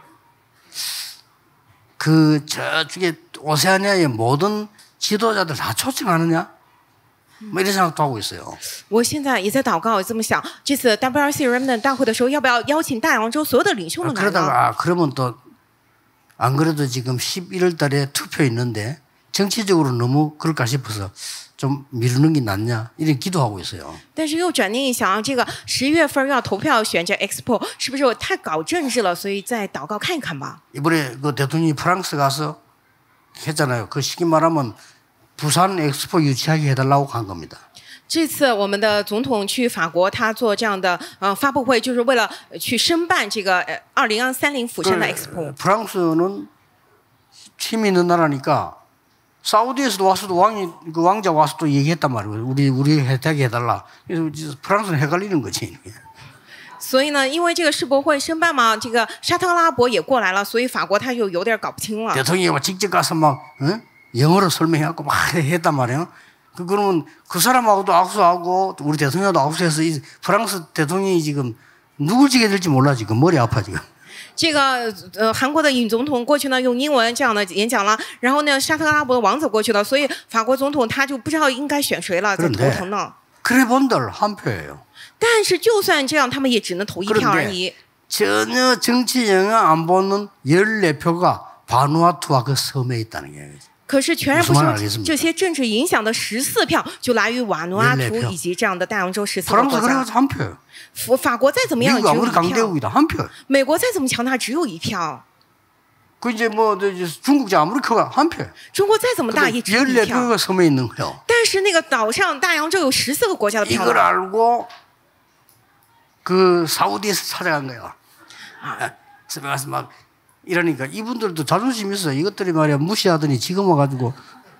그 저쪽에 오세아니아의 모든 지도자들 다 초청하느냐? 뭐 이런 생각도 하고 있어요. 我现在也在祷告，也这么想，这次 W R C Remnant 大会的时候，要不要邀请大洋洲所有的领袖 아, 们来呢？ 그러다가 아, 그러면 또 안 그래도 지금 십일월 달에 투표 있는데 정치적으로 너무 그럴까 싶어서 좀 미루는 게 낫냐 이런 기도하고 있어요. 但是又转念一想啊，这个十一月份要投票选这 Expo， 是不是我太搞政治了？所以再祷告看一看吧。 이번에 그 대통령이 프랑스 가서 했잖아요. 그 시기 말하면 부산 엑스포 유치하게 해달라고 한 겁니다. 这次我们的总统去法国，他做这样的呃发布会，就是为了去申办这个呃二零二三零釜山的 Expo。 프랑스는 힘이 있는 나라니까 사우디에서도 와서도 왕이 그 왕자 와서도 얘기했단 말이에요. 우리 우리 혜택 해달라. 그래서 프랑스는 헷갈리는 거지. 所以呢，因为这个世博会申办嘛，这个沙特阿拉伯也过来了，所以法国他就有点搞不清了。 대통령이 막 직접 가서 막 응? 영어로 설명해갖고 막 했단 말이에요. 그 그러면 그 사람하고도 악수하고 우리 대통령도 악수해서 이 프랑스 대통령이 지금 누굴 지게 될지 몰라 지금 머리 아파 지금. 这个呃，韩国的尹总统过去呢，用英文这样的演讲了，然后呢，沙特阿拉伯的王子过去了，所以法国总统他就不知道应该选谁了，在头疼呢。 그래 본들 한 표예요. 但是就算这样，他们也只能投一票而已。 전혀 정치 영향 안 보는 열네 표가 바누아투와 그 섬에 있다는 게. 可是全然不受这些政治影响的十四票，就来于瓦努阿图以及这样的大洋洲十四个国家。 한 표. 法法国再怎么样只有一票， 한 표. 美国再怎么强大只有一票。 그 이제 뭐 중국자 아무리 커가 한 표. 中国再怎么大也只有一票。 열네 표가 섬에 있는 거예요. 但是那个岛上大洋洲有十四个国家的票。 이걸 알고 그 사우디에서 찾아간 거예요. 집에 가서 막 이러니까 이분들도 자존심 있어요. 이것들이 말이야 무시하더니 지금 와가지고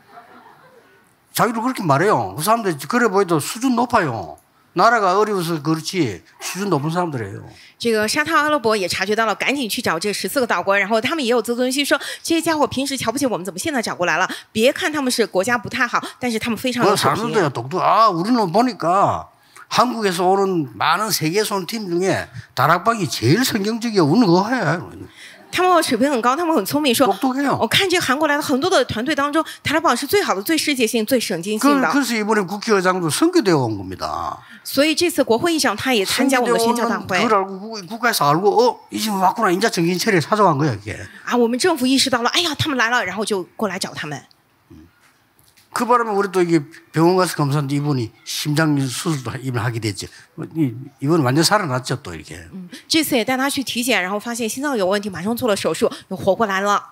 자기도 그렇게 말해요. 그 사람들 그래 보여도 수준 높아요. 나라가 어려워서 그렇지 수준 높은 사람들이에요. 这个沙特阿拉伯也察觉到了，赶紧去找这十四个岛国，然后他们也有自尊心，说这些家伙平时瞧不起我们，怎么现在找过来了？别看他们是国家不太好，但是他们非常有水平。 아, 우리는 보니까 한국에서 오는 많은 세계에서 온 팀 중에 다락방이 제일 성경적이야. 우리는 그거 해. 他们水平很高，他们很聪明，说 똑똑해요. 我看这个韩国来的很多的团队当中，塔拉堡是最好的、最世界性、最省经性的。 그래서 이번에 국회의장도 선교대회 온 겁니다. 所以这次国会议长他也参加我们的宣教大会。 그걸 알고 국가에서 알고 어, 이 집은 왔구나. 인자 정신 차려 찾아간 거야 이게. 啊，我们政府意識到了，哎呀，他们来了，然后就过来找他们。 그 바람에 우리 또 이게 병원 가서 검사했는데 이분이 심장 수술도 이번 하게 됐죠. 이번 완전 살아났죠 또 이렇게. 嗯，这次也带他去体检，然后发现心脏有问题，马上做了手术，又活过来了。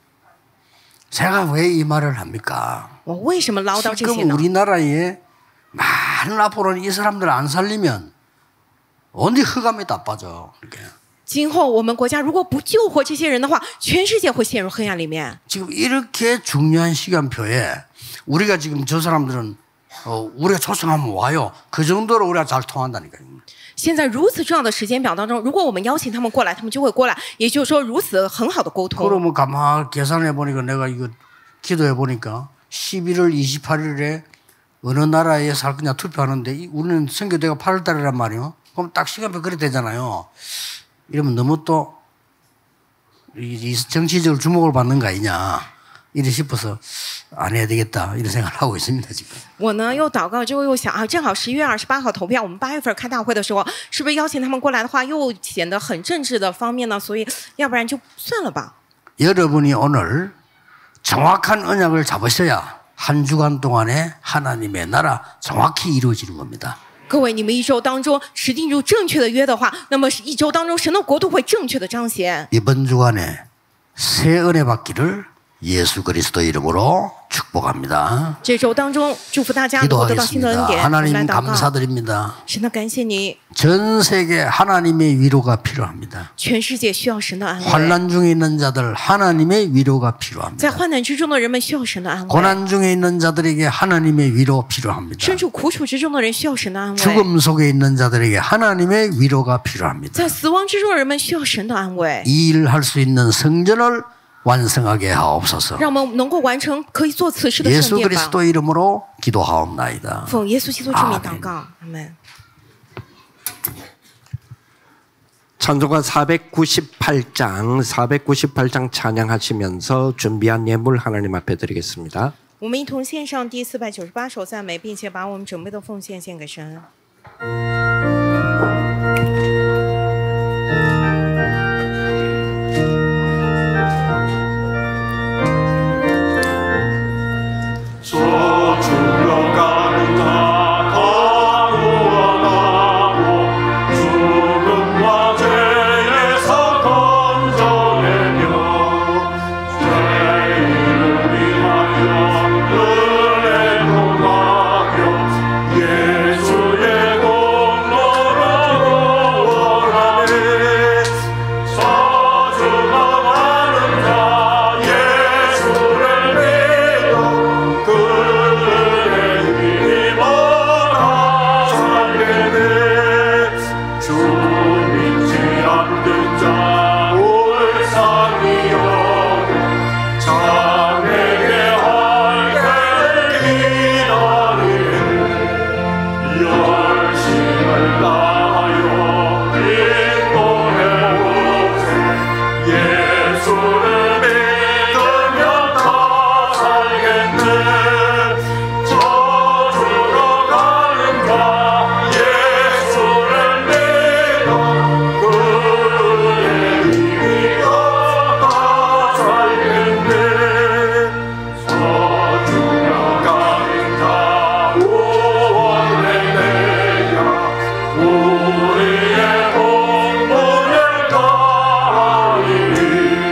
제가 왜 이 말을 합니까? 我为什么唠叨这些 지금 呢？ 우리나라에 많은 앞으로는 이 사람들 안 살리면 언제 흑암에 다 빠져. 이렇게. 今后我们国家如果不救活这些人的话，全世界会陷入黑暗里面。 지금 이렇게 중요한 시간표에 우리가 지금 저 사람들은 어, 우리가 초청하면 와요. 그 정도로 우리가 잘 통한다니까요. 现在如此重要的时间表当中，如果我们邀请他们过来，他们就会过来。也就是说，如此很好的沟通。 그러면 가만 계산해 보니까 내가 이거 기도해 보니까 십일월 이십팔일에 어느 나라에 살 거냐 투표하는데 우리는 선교대가 팔월 달이란 말이에요. 그럼 딱 시간표 그래 되잖아요. 이러면 너무 또 이 정치적으로 주목을 받는 거 아니냐. 이래 싶어서 안 해야 되겠다 이런 생각을 하고 있습니다 지금. 我呢又祷告之后又想啊，正好十一月二十八号投票，我们八月份开大会的时候，是不是邀请他们过来的话，又显得很政治的方面呢？所以要不然就算了吧。 여러분이 오늘 정확한 언약을 잡으셔야 한 주간 동안에 하나님의 나라 정확히 이루어지는 겁니다. 各位，你们一周当中持定住正确的约的话，那么一周当中神的国度会正确的彰显。 이번 주간에 새 은혜 받기를 예수 그리스도 이름으로 축복합니다. 这周当中祝福大家能够得到新的恩 기도하겠습니다. 典。我们来 하나님 祷告， 감사드립니다. 神的感谢你， 전 세계 하나님의 위로가 필요합니다. 全世界需要神的安慰， 환난 중에 있는 자들 하나님의 위로가 在 필요합니다. 患难之中的人们需要神的安慰， 고난 중에 있는 자들에게 하나님의 위로 필요합니다. 身处苦楚之中的人需要神的安慰， 죽음 속에 있는 자들에게 하나님의 위로가 필요합니다. 在死亡之中的人们需要神的安慰， 이 일을 할 수 있는 성전을 완성하게 하옵소서. 让我们能够完成可以做此事的圣 예수 殿吧。 그리스도 이름으로 기도하옵나이다. 奉耶稣基督之名祷告，阿门。 찬송가 사백구십팔 장, 사백구십팔 장 찬양하시면서 준비한 예물 하나님 앞에 드리겠습니다. 我们一同献上第四百九十八首赞美，并且把我们准备的奉献献给神。 저주러 가는 나 거룩하고 죽음과 죄에서 건져내며 새 이름 위하여 은혜 동하며 예수의 공로로 원하네. 저주가 가는 자 예수를 믿어 그의 힘입어라 살게네. 주 믿지 않는 자 울상이여 자네게 할례를 기다리네. 열심을 다하여 인도해오세. 예수를 믿으면 다 살겠네. 저주러 가는 자 예수를 믿어 그의 힘이여 다 살겠네. 저주러 가는 자 구원해내야 우리의 본분을 다하리니.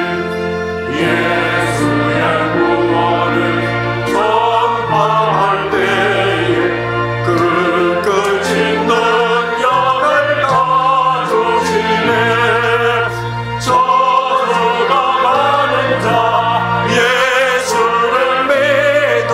예수의 구원을 전파할 때에 그 끝인 능력을 다 주시네. 저주가 가는 자 예수를 믿어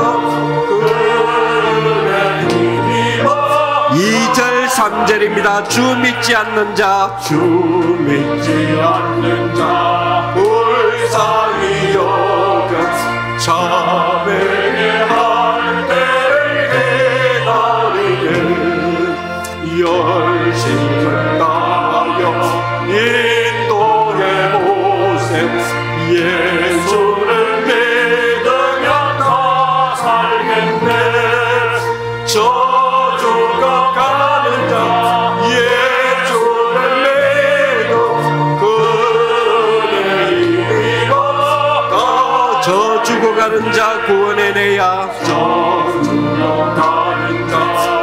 그의 힘입어. 이 절 삼 절입니다. 주 믿지 않는 자, 주 믿지 않는 자 불쌍히 여겨 자매의 할례를 기다리네. 열심을 다하여 인도해 보세. 예수를 믿으면 다 살겠네. 저주가 가는 자 예수를 믿어 그의 힘입어 다 저주고 가는 자 구원해내야 저주러 가는 자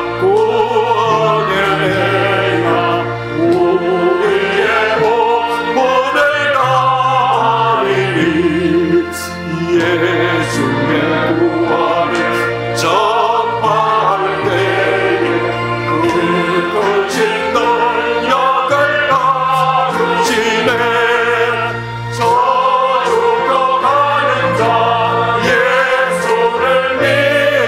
구원해내야 우리의 본분을 다하리니. 예수의 구원을 전파할 때에 그 거친 능력을 다 주시네. 저주러 가는 자 예수를 믿어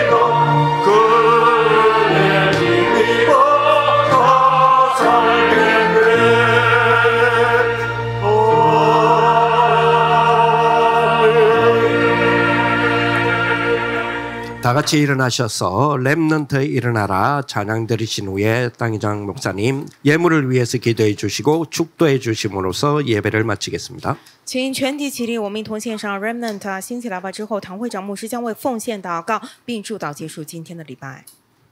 다 같이 일어나셔서 렘넌트 일어나라 찬양 드리신 후에 땅이장 목사님 예물을 위해서 기도해 주시고 축도해 주심으로써 예배를 마치겠습니다. 请全体起立，我们一同献上 Remnant 兴起来吧。之后，堂会长牧师将为奉献祷告，并祝祷结束今天的礼拜。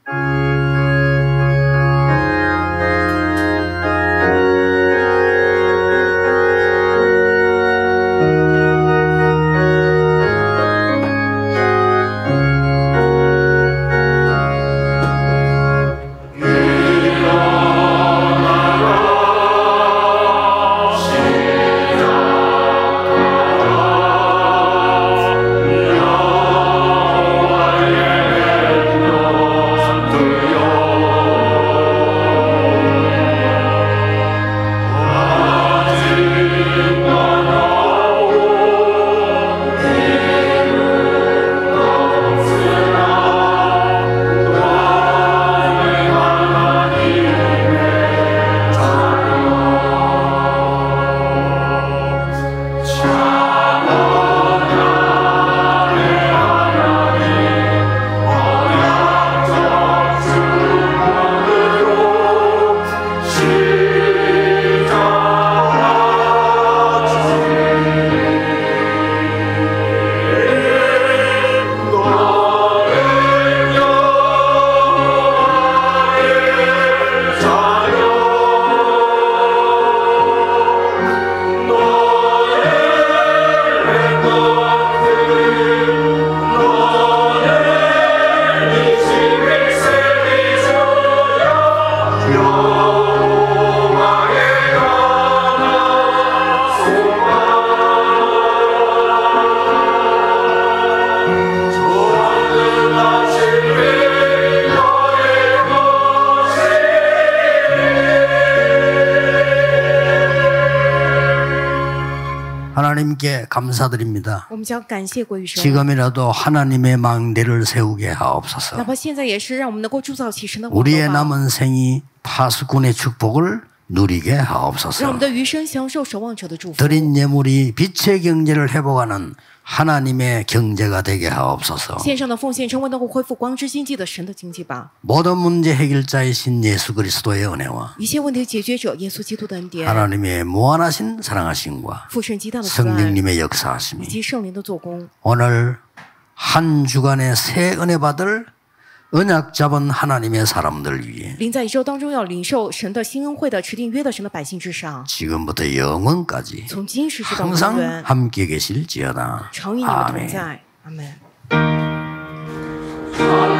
하나님께 감사드립니다. 我们将感谢归于神。 지금이라도 하나님의 망대를 세우게 하옵소서. 哪怕现在也是让我们能够铸造起神的国 우리의 吧， 남은 생이 파수꾼의 축복을 누리게 让我 하옵소서. 们的余生享受守望者的祝福。 드린 예물이 빛의 경제를 회복하는 하나님의 경제가 되게 하옵소서. 线上的奉献成为能够恢复光之经济的神的经济吧。 모든 문제 해결자이신 예수 그리스도의 은혜와 一切问题解决者耶稣基督的恩典， 하나님의 무한하신 사랑하심과 父神极大的慈爱， 성령님의 以 역사하심이 及圣灵的做工。 오늘 한 주간의 새 은혜 받을 언약 잡은 하나님의 사람들 위해 临在一周当中要领受神的新恩惠的持定约的神的百姓之上， 지금부터 영원까지 从今时直到永 항상 远， 함께 계실지어다. 常与你们同 아멘. 在。阿门。